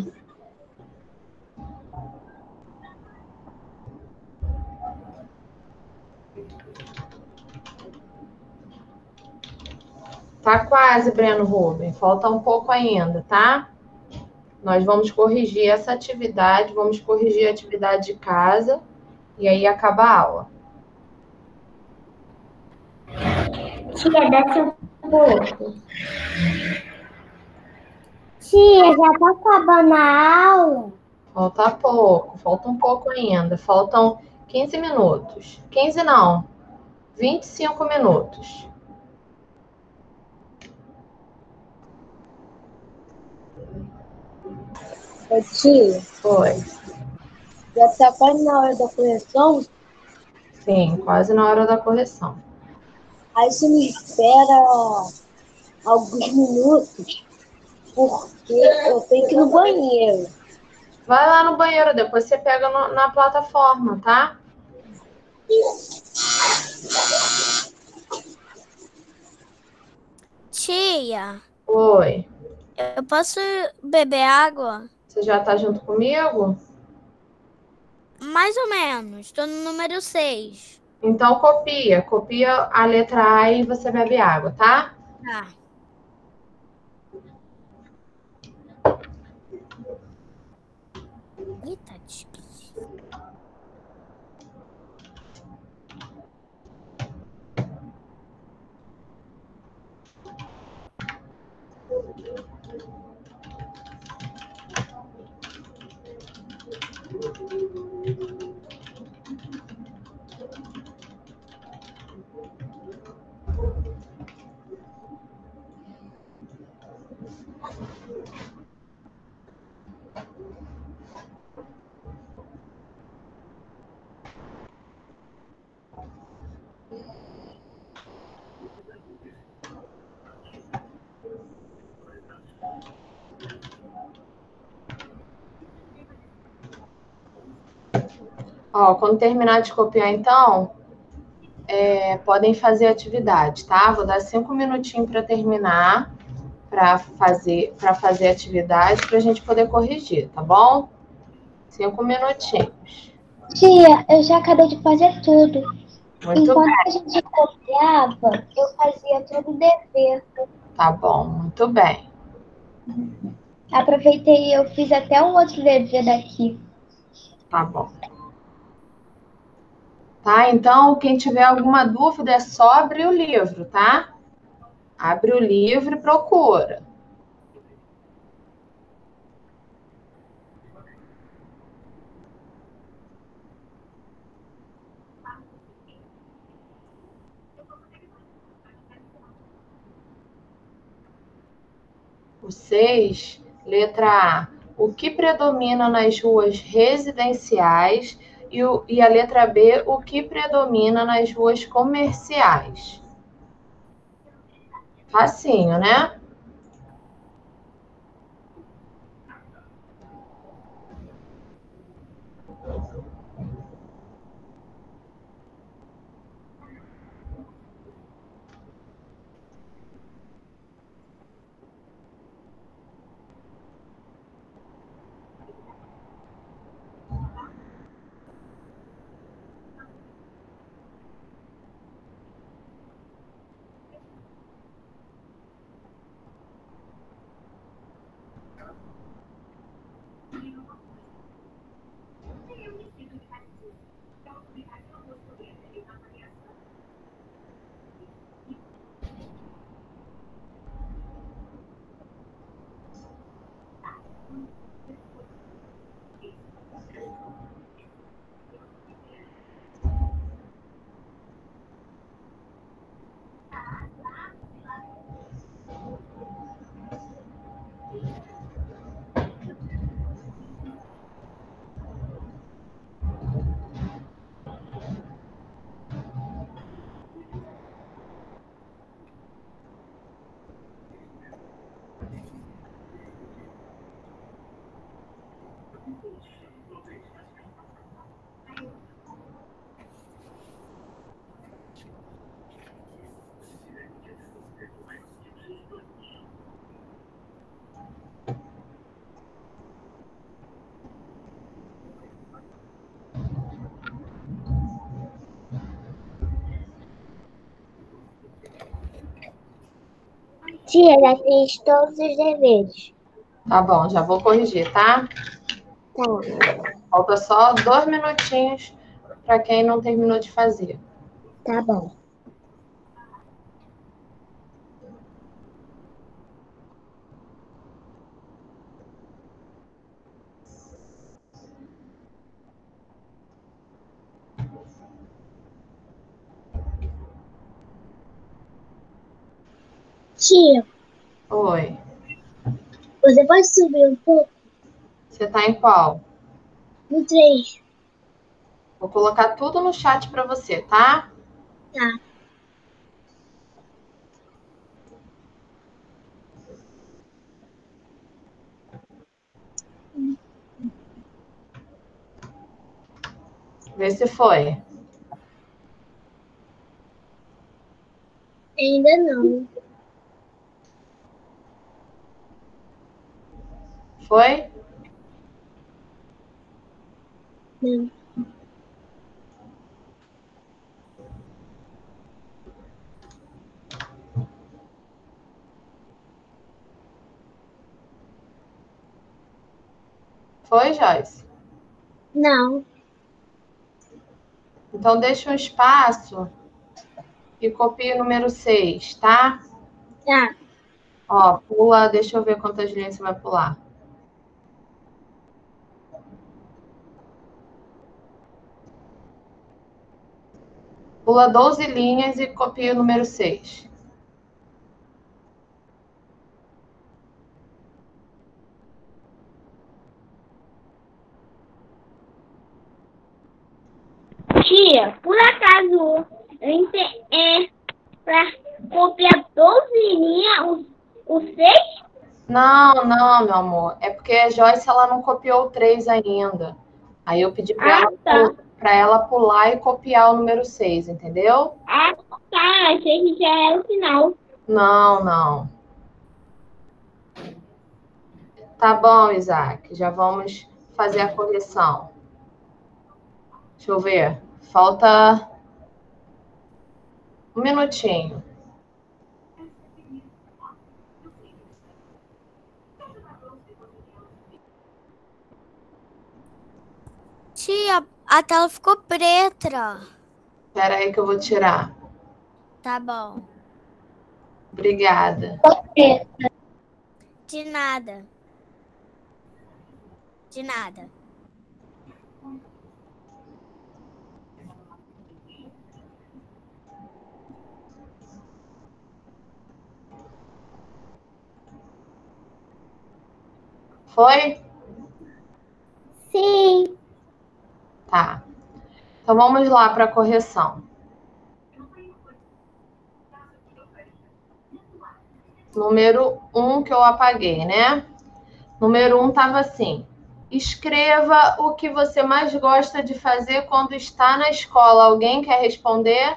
Tá quase, Breno Rubem. Falta um pouco ainda, tá? Nós vamos corrigir essa atividade, vamos corrigir a atividade de casa e aí acaba a aula. Tia, desce um pouco. Tia, já tá acabando a aula? Falta pouco, falta um pouco ainda. Faltam quinze minutos. quinze não, vinte e cinco minutos. Ô, tia, Foi. já tá quase na hora da correção. Sim, quase na hora da correção. Aí você me espera alguns minutos, porque eu tenho que ir no banheiro. Vai lá no banheiro, depois você pega no- na plataforma, tá? Tia, Oi. eu posso beber água? Você já tá junto comigo? Mais ou menos. Tô no número seis. Então copia. Copia a letra A e você bebe água, tá? Tá. Eita, esqueci. Ó, quando terminar de copiar, então, é, podem fazer atividade, tá? Vou dar cinco minutinhos para terminar, para fazer, para fazer atividade, para a gente poder corrigir, tá bom? Cinco minutinhos. Tia, eu já acabei de fazer tudo. Muito Enquanto bem, a gente copiava, eu fazia todo o dever. tá bom, muito bem. Aproveitei e eu fiz até um outro dever daqui. Tá bom. Tá, então, quem tiver alguma dúvida é só abrir o livro, tá? Abre o livro e procura. O seis, letra A. O que predomina nas ruas residenciais? E, o, e a letra B, o que predomina nas ruas comerciais? Facinho, né? Tia, já fiz todos os deveres. Tá bom, já vou corrigir, tá? Tá. Falta só dois minutinhos para quem não terminou de fazer. Tá bom. Tia, Oi. Você pode subir um pouco? Você tá em qual? No três. Vou colocar tudo no chat para você, tá? Tá. Vê se foi. Ainda não. Foi? Não. Foi, Joyce? Não. Então, deixa um espaço e copia o número seis, tá? Tá. Ó, pula, deixa eu ver quantas linhas você vai pular. Pula doze linhas e copia o número seis. Tia, por acaso, eu ente- é pra copiar doze linhas, o seis? Não, não, meu amor. É porque a Joyce ela não copiou o três ainda. Aí eu pedi para Ah, ela, tá. pra ela pular e copiar o número seis, entendeu? Ah, tá. Achei que já era o final. Não, não. Tá bom, Isaac. Já vamos fazer a correção. Deixa eu ver. Falta um minutinho. Tia, a tela ficou preta. Espera aí que eu vou tirar. Tá bom. Obrigada. De nada. De nada. Foi? Sim. Tá. Então vamos lá para a correção. Número um que eu apaguei, né? Número um estava assim. Escreva o que você mais gosta de fazer quando está na escola. Alguém quer responder?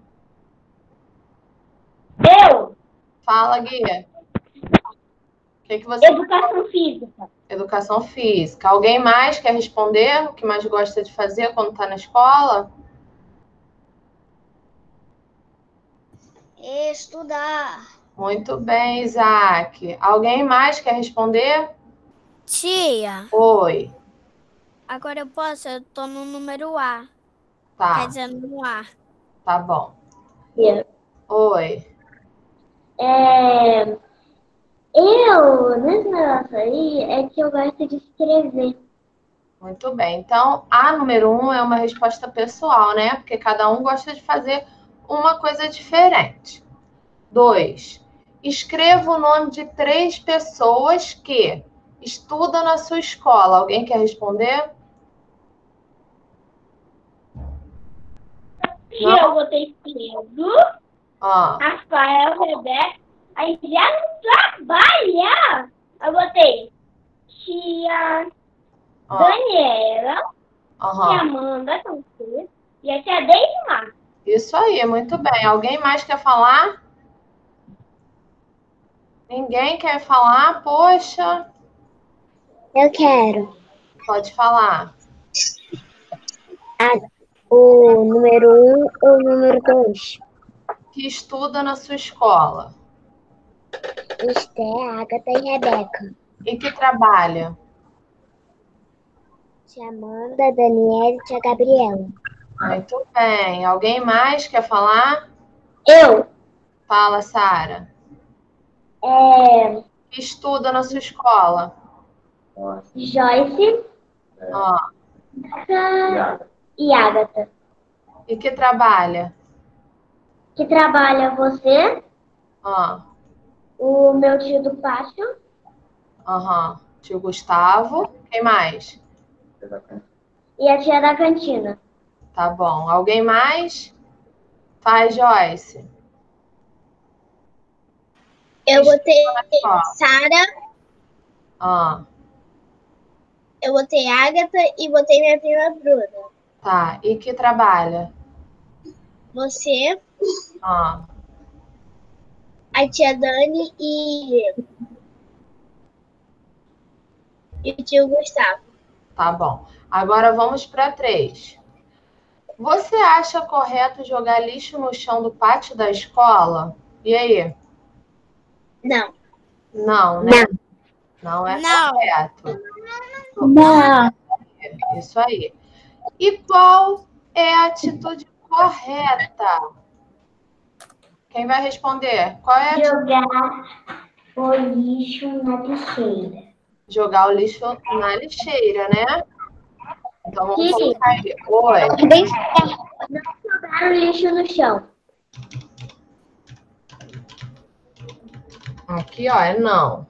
Eu, Fala, Guia. O que, que você... educação física. Educação física. Alguém mais quer responder o que mais gosta de fazer quando está na escola? Estudar. Muito bem, Isaac. Alguém mais quer responder? Tia, Oi. agora eu posso? Eu tô no número A. Quer Tá, dizer, no A. tá bom. Eu, Oi. é, eu, nesse negócio aí, é que eu gosto de escrever. Muito bem. Então, a número um é uma resposta pessoal, né? Porque cada um gosta de fazer uma coisa diferente. Dois. Escreva o nome de três pessoas que estudam na sua escola. Alguém quer responder? Que eu botei Pedro, Ah, Rafael, Rebeca. Aí já não trabalha. Eu botei tia ah, Daniela, tia aham. Amanda, com você, e a tia Deismar. Isso aí, muito bem. Alguém mais quer falar? Ninguém quer falar? Poxa, Eu quero. pode falar. Ah, o número um ou o número dois? Que estuda na sua escola Esté, Agatha e Rebeca. e que trabalha. Tia Amanda, Daniela e tia Gabriela. Muito bem. Alguém mais quer falar? Eu, Fala, Sara. é, Que estuda na sua escola. Joyce Ó, e Agatha. e que trabalha. Que trabalha você, Ó, o meu tio do pátio Aham. Tio Gustavo. Quem mais? E a tia da cantina. Tá bom. Alguém mais? Faz, Joyce. Eu botei Ó. Sara, Ah, eu botei Agatha e botei minha prima Bruna. tá. E que trabalha? Você, Ah, a tia Dani e, e o tio Gustavo. tá bom. Agora vamos para três. Você acha correto jogar lixo no chão do pátio da escola? E aí? Não. Não, né? Não é Não. correto. Não. Isso aí. E qual é a atitude correta? Quem vai responder? Qual é a atitude? Jogar o lixo na lixeira. Jogar o lixo na lixeira, né? Então vamos Sim. colocar aí. Oi. Jogar o lixo no chão. Aqui, ó, é não.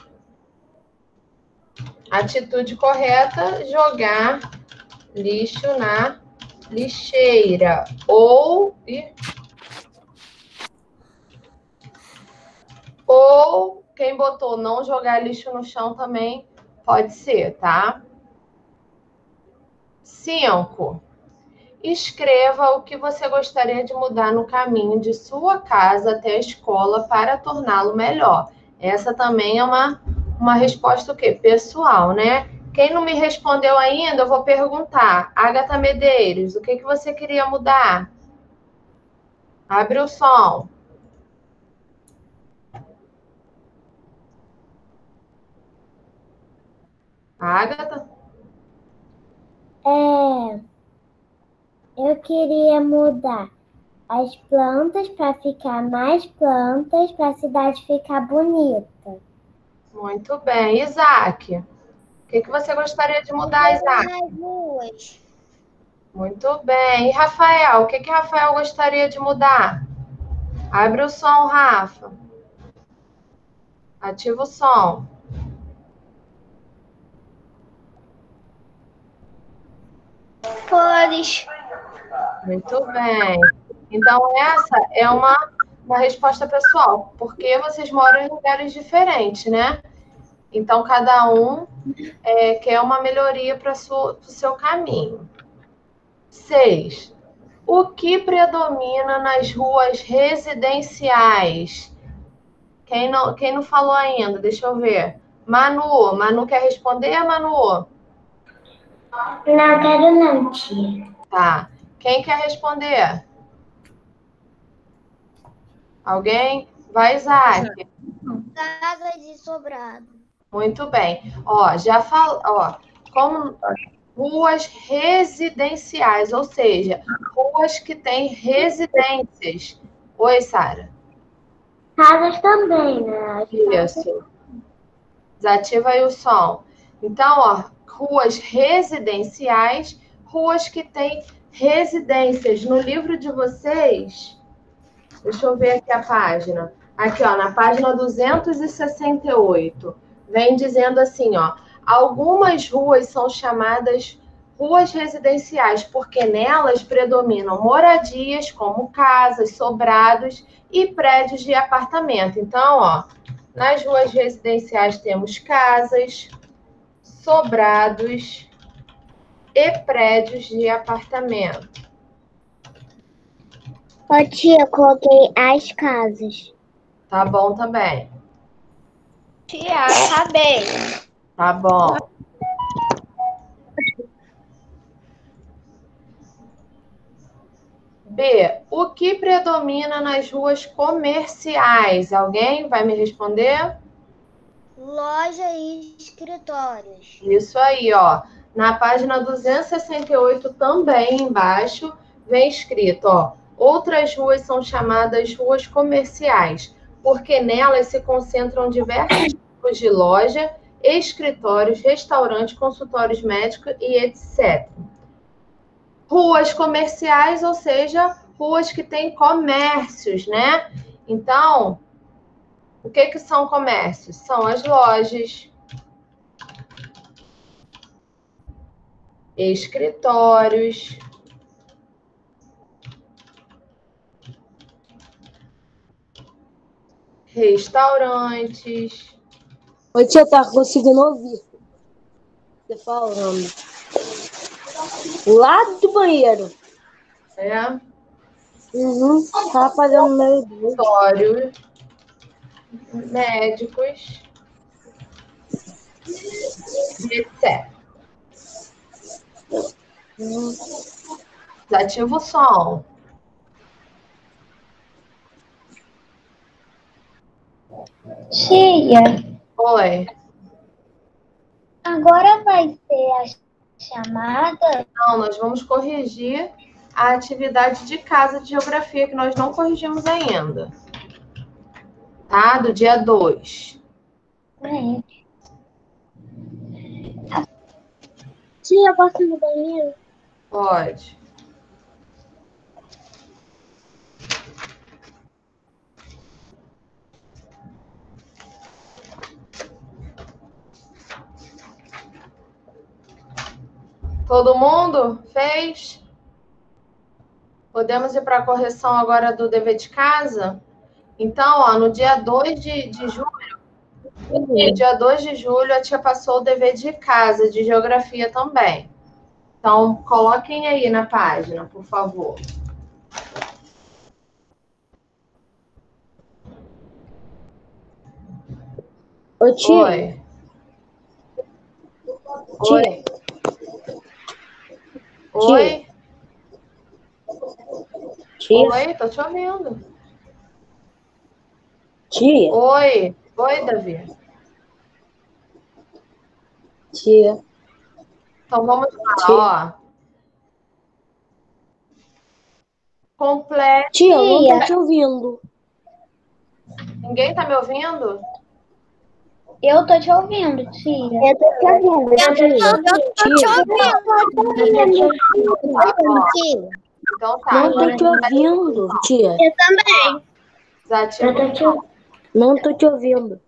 Atitude correta, jogar lixo na lixeira. Ou... ih. Ou quem botou não jogar lixo no chão também pode ser, tá? Cinco. Escreva o que você gostaria de mudar no caminho de sua casa até a escola para torná-lo melhor. Essa também é uma, uma resposta o quê? Pessoal, né? Quem não me respondeu ainda, eu vou perguntar. Agatha Medeiros, o que, que você queria mudar? Abre o som. Agatha? É, eu queria mudar as plantas para ficar mais plantas, para a cidade ficar bonita. Muito bem. Isaac, o que, que você gostaria de mudar, Isaac? Nas ruas. Muito bem. E Rafael, o que, que Rafael gostaria de mudar? Abre o som, Rafa. Ativa o som. Cores. Muito bem. Então, essa é uma, uma resposta pessoal, porque vocês moram em lugares diferentes, né? Então, cada um é, quer uma melhoria para o seu caminho. Seis. O que predomina nas ruas residenciais? Quem não, quem não falou ainda? Deixa eu ver. Manu, Manu quer responder, Manu? Não quero não, tia. Tá. Quem quer responder? Alguém? Vai, Isaac. Casas de sobrado. Muito bem. Ó, já fal... ó, como ruas residenciais, ou seja, ruas que têm residências. Oi, Sara. Casas também, né? Isso. Desativa aí o som. Então, ó, ruas residenciais, ruas que têm residências. No livro de vocês, deixa eu ver aqui a página. Aqui, ó, na página duzentos e sessenta e oito, vem dizendo assim, ó, algumas ruas são chamadas ruas residenciais, porque nelas predominam moradias, como casas, sobrados e prédios de apartamento. Então, ó, nas ruas residenciais temos casas, sobrados e prédios de apartamento. Ô, tia, eu coloquei as casas. Tá bom também. Tia, acabei. Tá bom. B. O que predomina nas ruas comerciais? Alguém vai me responder? Loja e escritórios. Isso aí, ó. Na página duzentos e sessenta e oito também, embaixo, vem escrito, ó. Outras ruas são chamadas ruas comerciais, porque nelas se concentram diversos tipos de loja, escritórios, restaurantes, consultórios médicos e etcétera. Ruas comerciais, ou seja, ruas que têm comércios, né? Então, o que que são comércios? São as lojas, escritórios, restaurantes. Ô, tia, tá conseguindo ouvir você falando. Lá do banheiro. É, Uhum. Tava fazendo meu Deus. escritórios, médicos, etcétera. Uhum. Desativa o som. Tia, Oi. agora vai ter a chamada? Não, nós vamos corrigir a atividade de casa de geografia que nós não corrigimos ainda. Tá? Do dia dois. É. Tia, eu posso ir no banheiro? Pode. Todo mundo fez? Podemos ir para a correção agora do dever de casa? Então, ó, no dia dois de, de julho, no dia dois de julho, a tia passou o dever de casa, de geografia também. Então, coloquem aí na página, por favor. Ô, tia. Oi. Tia. Oi? Tia. Oi, tô te ouvindo. Tia. Oi. Oi, Davi. Tia. Então, vamos lá, Tia. ó. Complete. Tia, eu não tô te ouvindo. Ninguém tá me ouvindo? Eu tô te ouvindo, tia. Eu tô te ouvindo, tia. Eu tô te ouvindo. Tá bom. Então tá. Não tô te ouvindo, tia. Eu também. Desativa Eu tô te ouvindo. Não tô te ouvindo.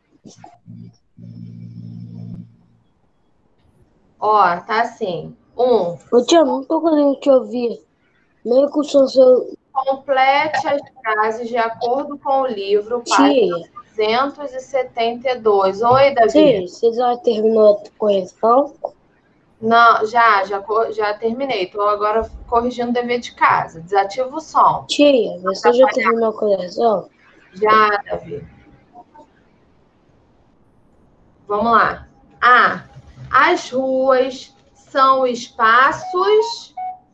Ó, tá assim. Um. Ô, tia, não tô conseguindo te ouvir. Meio que o som seu... Complete as frases de acordo com o livro, página Tia. duzentos e setenta e dois. Oi, Davi. Tia, você já terminou a correção? Não, já, já, co- já terminei. Estou agora corrigindo o dever de casa. Desativa o som. Tia, você já terminou a correção? Já, Davi. Vamos lá. A. As ruas são espaços.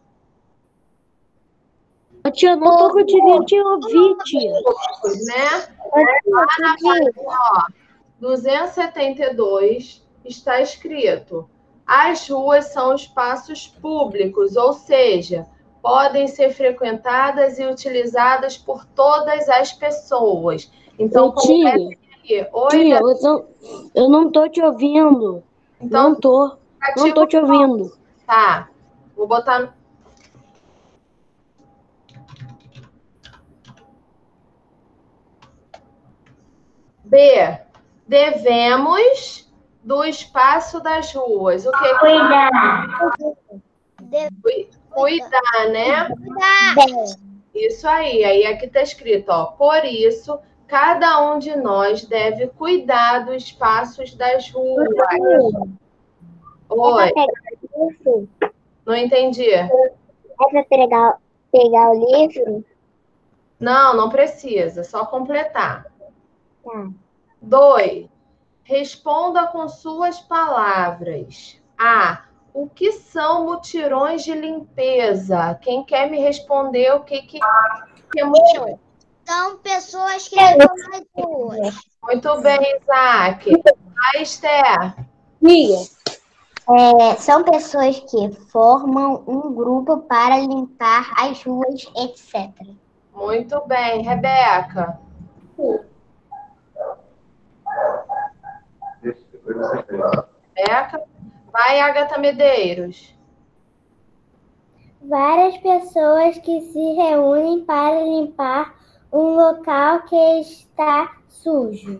Ô, tia, não tô conseguindo te ouvir, tia. Né? Lá na página, ó, duzentos e setenta e dois está escrito: as ruas são espaços públicos, ou seja, podem ser frequentadas e utilizadas por todas as pessoas. Então, Ô, tia, aqui. Oi, tia, Davi. eu não, eu não tô te ouvindo. Então, Não tô. Não tô te ouvindo. Tá. Vou botar. B. Devemos do espaço das ruas. O que? Cuidar. Cui- Cuidar, né? Bem. Isso aí. Aí aqui tá escrito, ó. Por isso, cada um de nós deve cuidar dos espaços das ruas. Oi, não entendi. É pra pegar, pegar o livro? Não, não precisa. Só completar. Tá. Dois. Responda com suas palavras. A. O que são mutirões de limpeza? Quem quer me responder o que, que, que é mutirão? São pessoas que limpam as ruas. Muito bem, Isaac. A Esther. Tia, É, são pessoas que formam um grupo para limpar as ruas, etcétera. Muito bem. Rebeca. Rebeca. Vai, Agatha Medeiros. Várias pessoas que se reúnem para limpar um local que está sujo.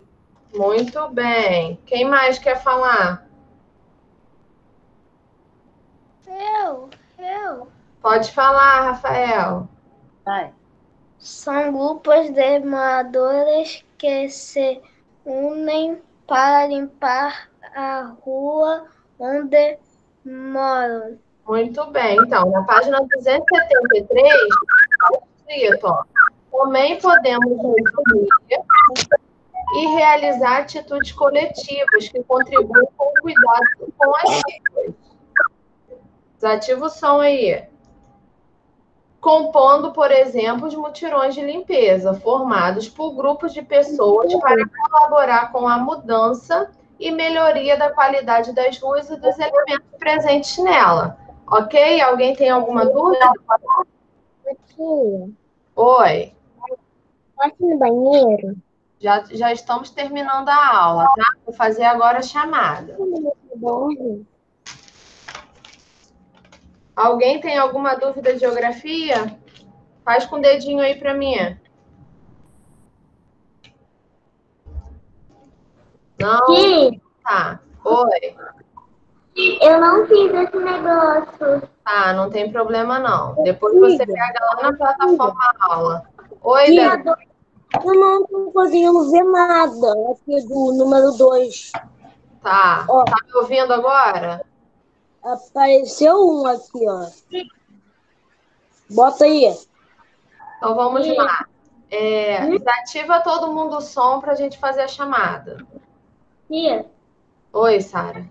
Muito bem. Quem mais quer falar? Eu, eu. Pode falar, Rafael. Vai. São grupos de moradores que se unem para limpar a rua onde moram. Muito bem. Então, na página duzentos e setenta e três, está escrito, ó, também podemos nos unir e realizar atitudes coletivas que contribuem com o cuidado com as vidas. Desativa o som aí. Compondo, por exemplo, os mutirões de limpeza, formados por grupos de pessoas para colaborar com a mudança e melhoria da qualidade das ruas e dos elementos presentes nela. Ok? Alguém tem alguma dúvida? Tia, Oi. posso ir no banheiro? Já, já estamos terminando a aula, tá? Vou fazer agora a chamada. Alguém tem alguma dúvida de geografia? Faz com o dedinho aí para mim. Não? Tia, Tá. Oi. eu não fiz esse negócio. Tá, não tem problema não. Depois você pega lá na plataforma aula. Oi, Tia, Dani. eu não tô conseguindo ver nada aqui do número dois. Tá. Ó. Tá me ouvindo agora? Apareceu um aqui, ó. Bota aí. Então vamos lá. É, desativa todo mundo o som para a gente fazer a chamada. Tia, Oi, Sara.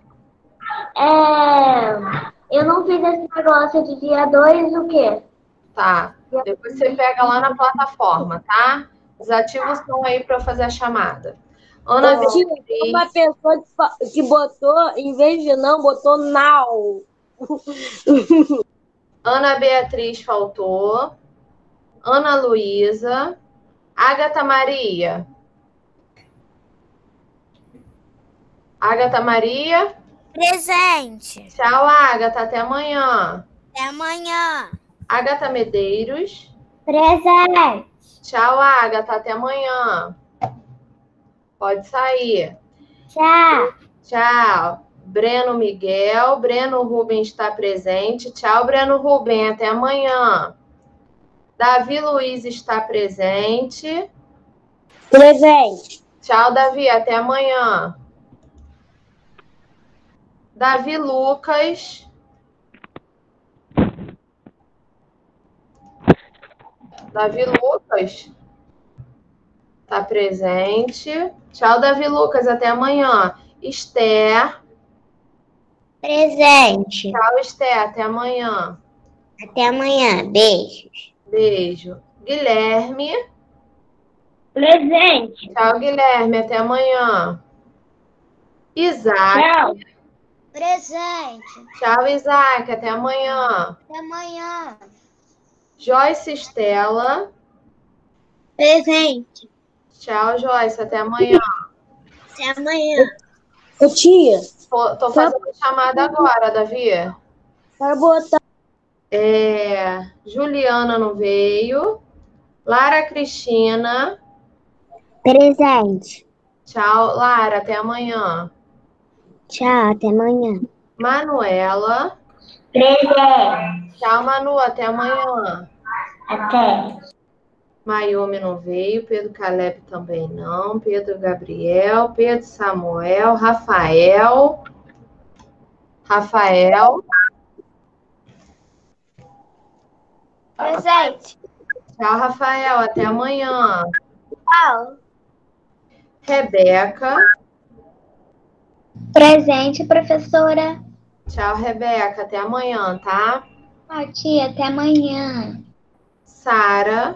é... eu não fiz esse negócio de dia dois, o quê? Tá. Depois você pega lá na plataforma, tá? Desativa o som aí para eu fazer a chamada. Ana Ô, tia, Beatriz. uma pessoa que, fa- que botou, em vez de não, botou now. Ana Beatriz faltou. Ana Luísa. Agatha Maria. Agatha Maria. Presente. Tchau, Agatha. Até amanhã. Até amanhã. Agatha Medeiros. Presente. Tchau, Agatha. Até amanhã. Pode sair. Tchau. Tchau. Breno Miguel. Breno Rubem está presente. Tchau, Breno Rubem. Até amanhã. Davi Luiz está presente. Presente. Tchau, Davi. Até amanhã. Davi Lucas. Davi Lucas está presente. Tchau, Davi Lucas. Até amanhã. Esther. Presente. Tchau, Esther. Até amanhã. Até amanhã. Beijos. Beijo. Guilherme. Presente. Tchau, Guilherme. Até amanhã. Isaac. Tchau. Presente. Tchau, Isaac. Até amanhã. Até amanhã. Joyce Estela. Presente. Tchau, Joyce. Até amanhã. Até amanhã. Ô, tia, Tô, tô fazendo chamada agora, Davi. para botar. É, Juliana não veio. Lara Cristina. Presente. Tchau, Lara. Até amanhã. Tchau, até amanhã. Manuela. Presente. Tchau, Manu. Até amanhã. Até. Mayumi não veio. Pedro Caleb também não. Pedro Gabriel. Pedro Samuel. Rafael. Rafael. Presente. Tchau, Rafael. Até amanhã. Tchau. Rebeca. Presente, professora. Tchau, Rebeca. Até amanhã, tá? Tchau, tia. Até amanhã. Sara.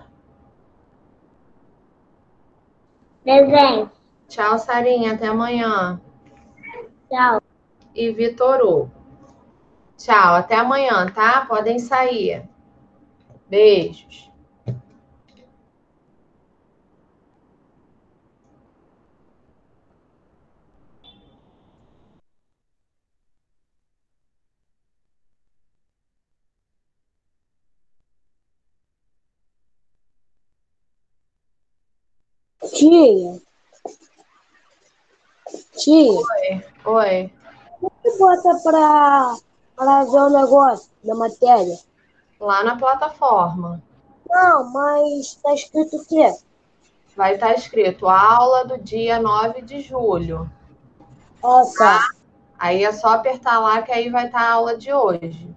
Presente. Tchau, Sarinha. Até amanhã. Tchau. E Vitor Hugo. Tchau. Até amanhã, tá? Podem sair. Beijos. Tia. Tia. Oi. Oi. Como que bota pra para ver o negócio da matéria. Lá na plataforma. Não, mas tá escrito o quê? Vai estar escrito aula do dia nove de julho. Ah, tá. Aí é só apertar lá que aí vai estar a aula de hoje.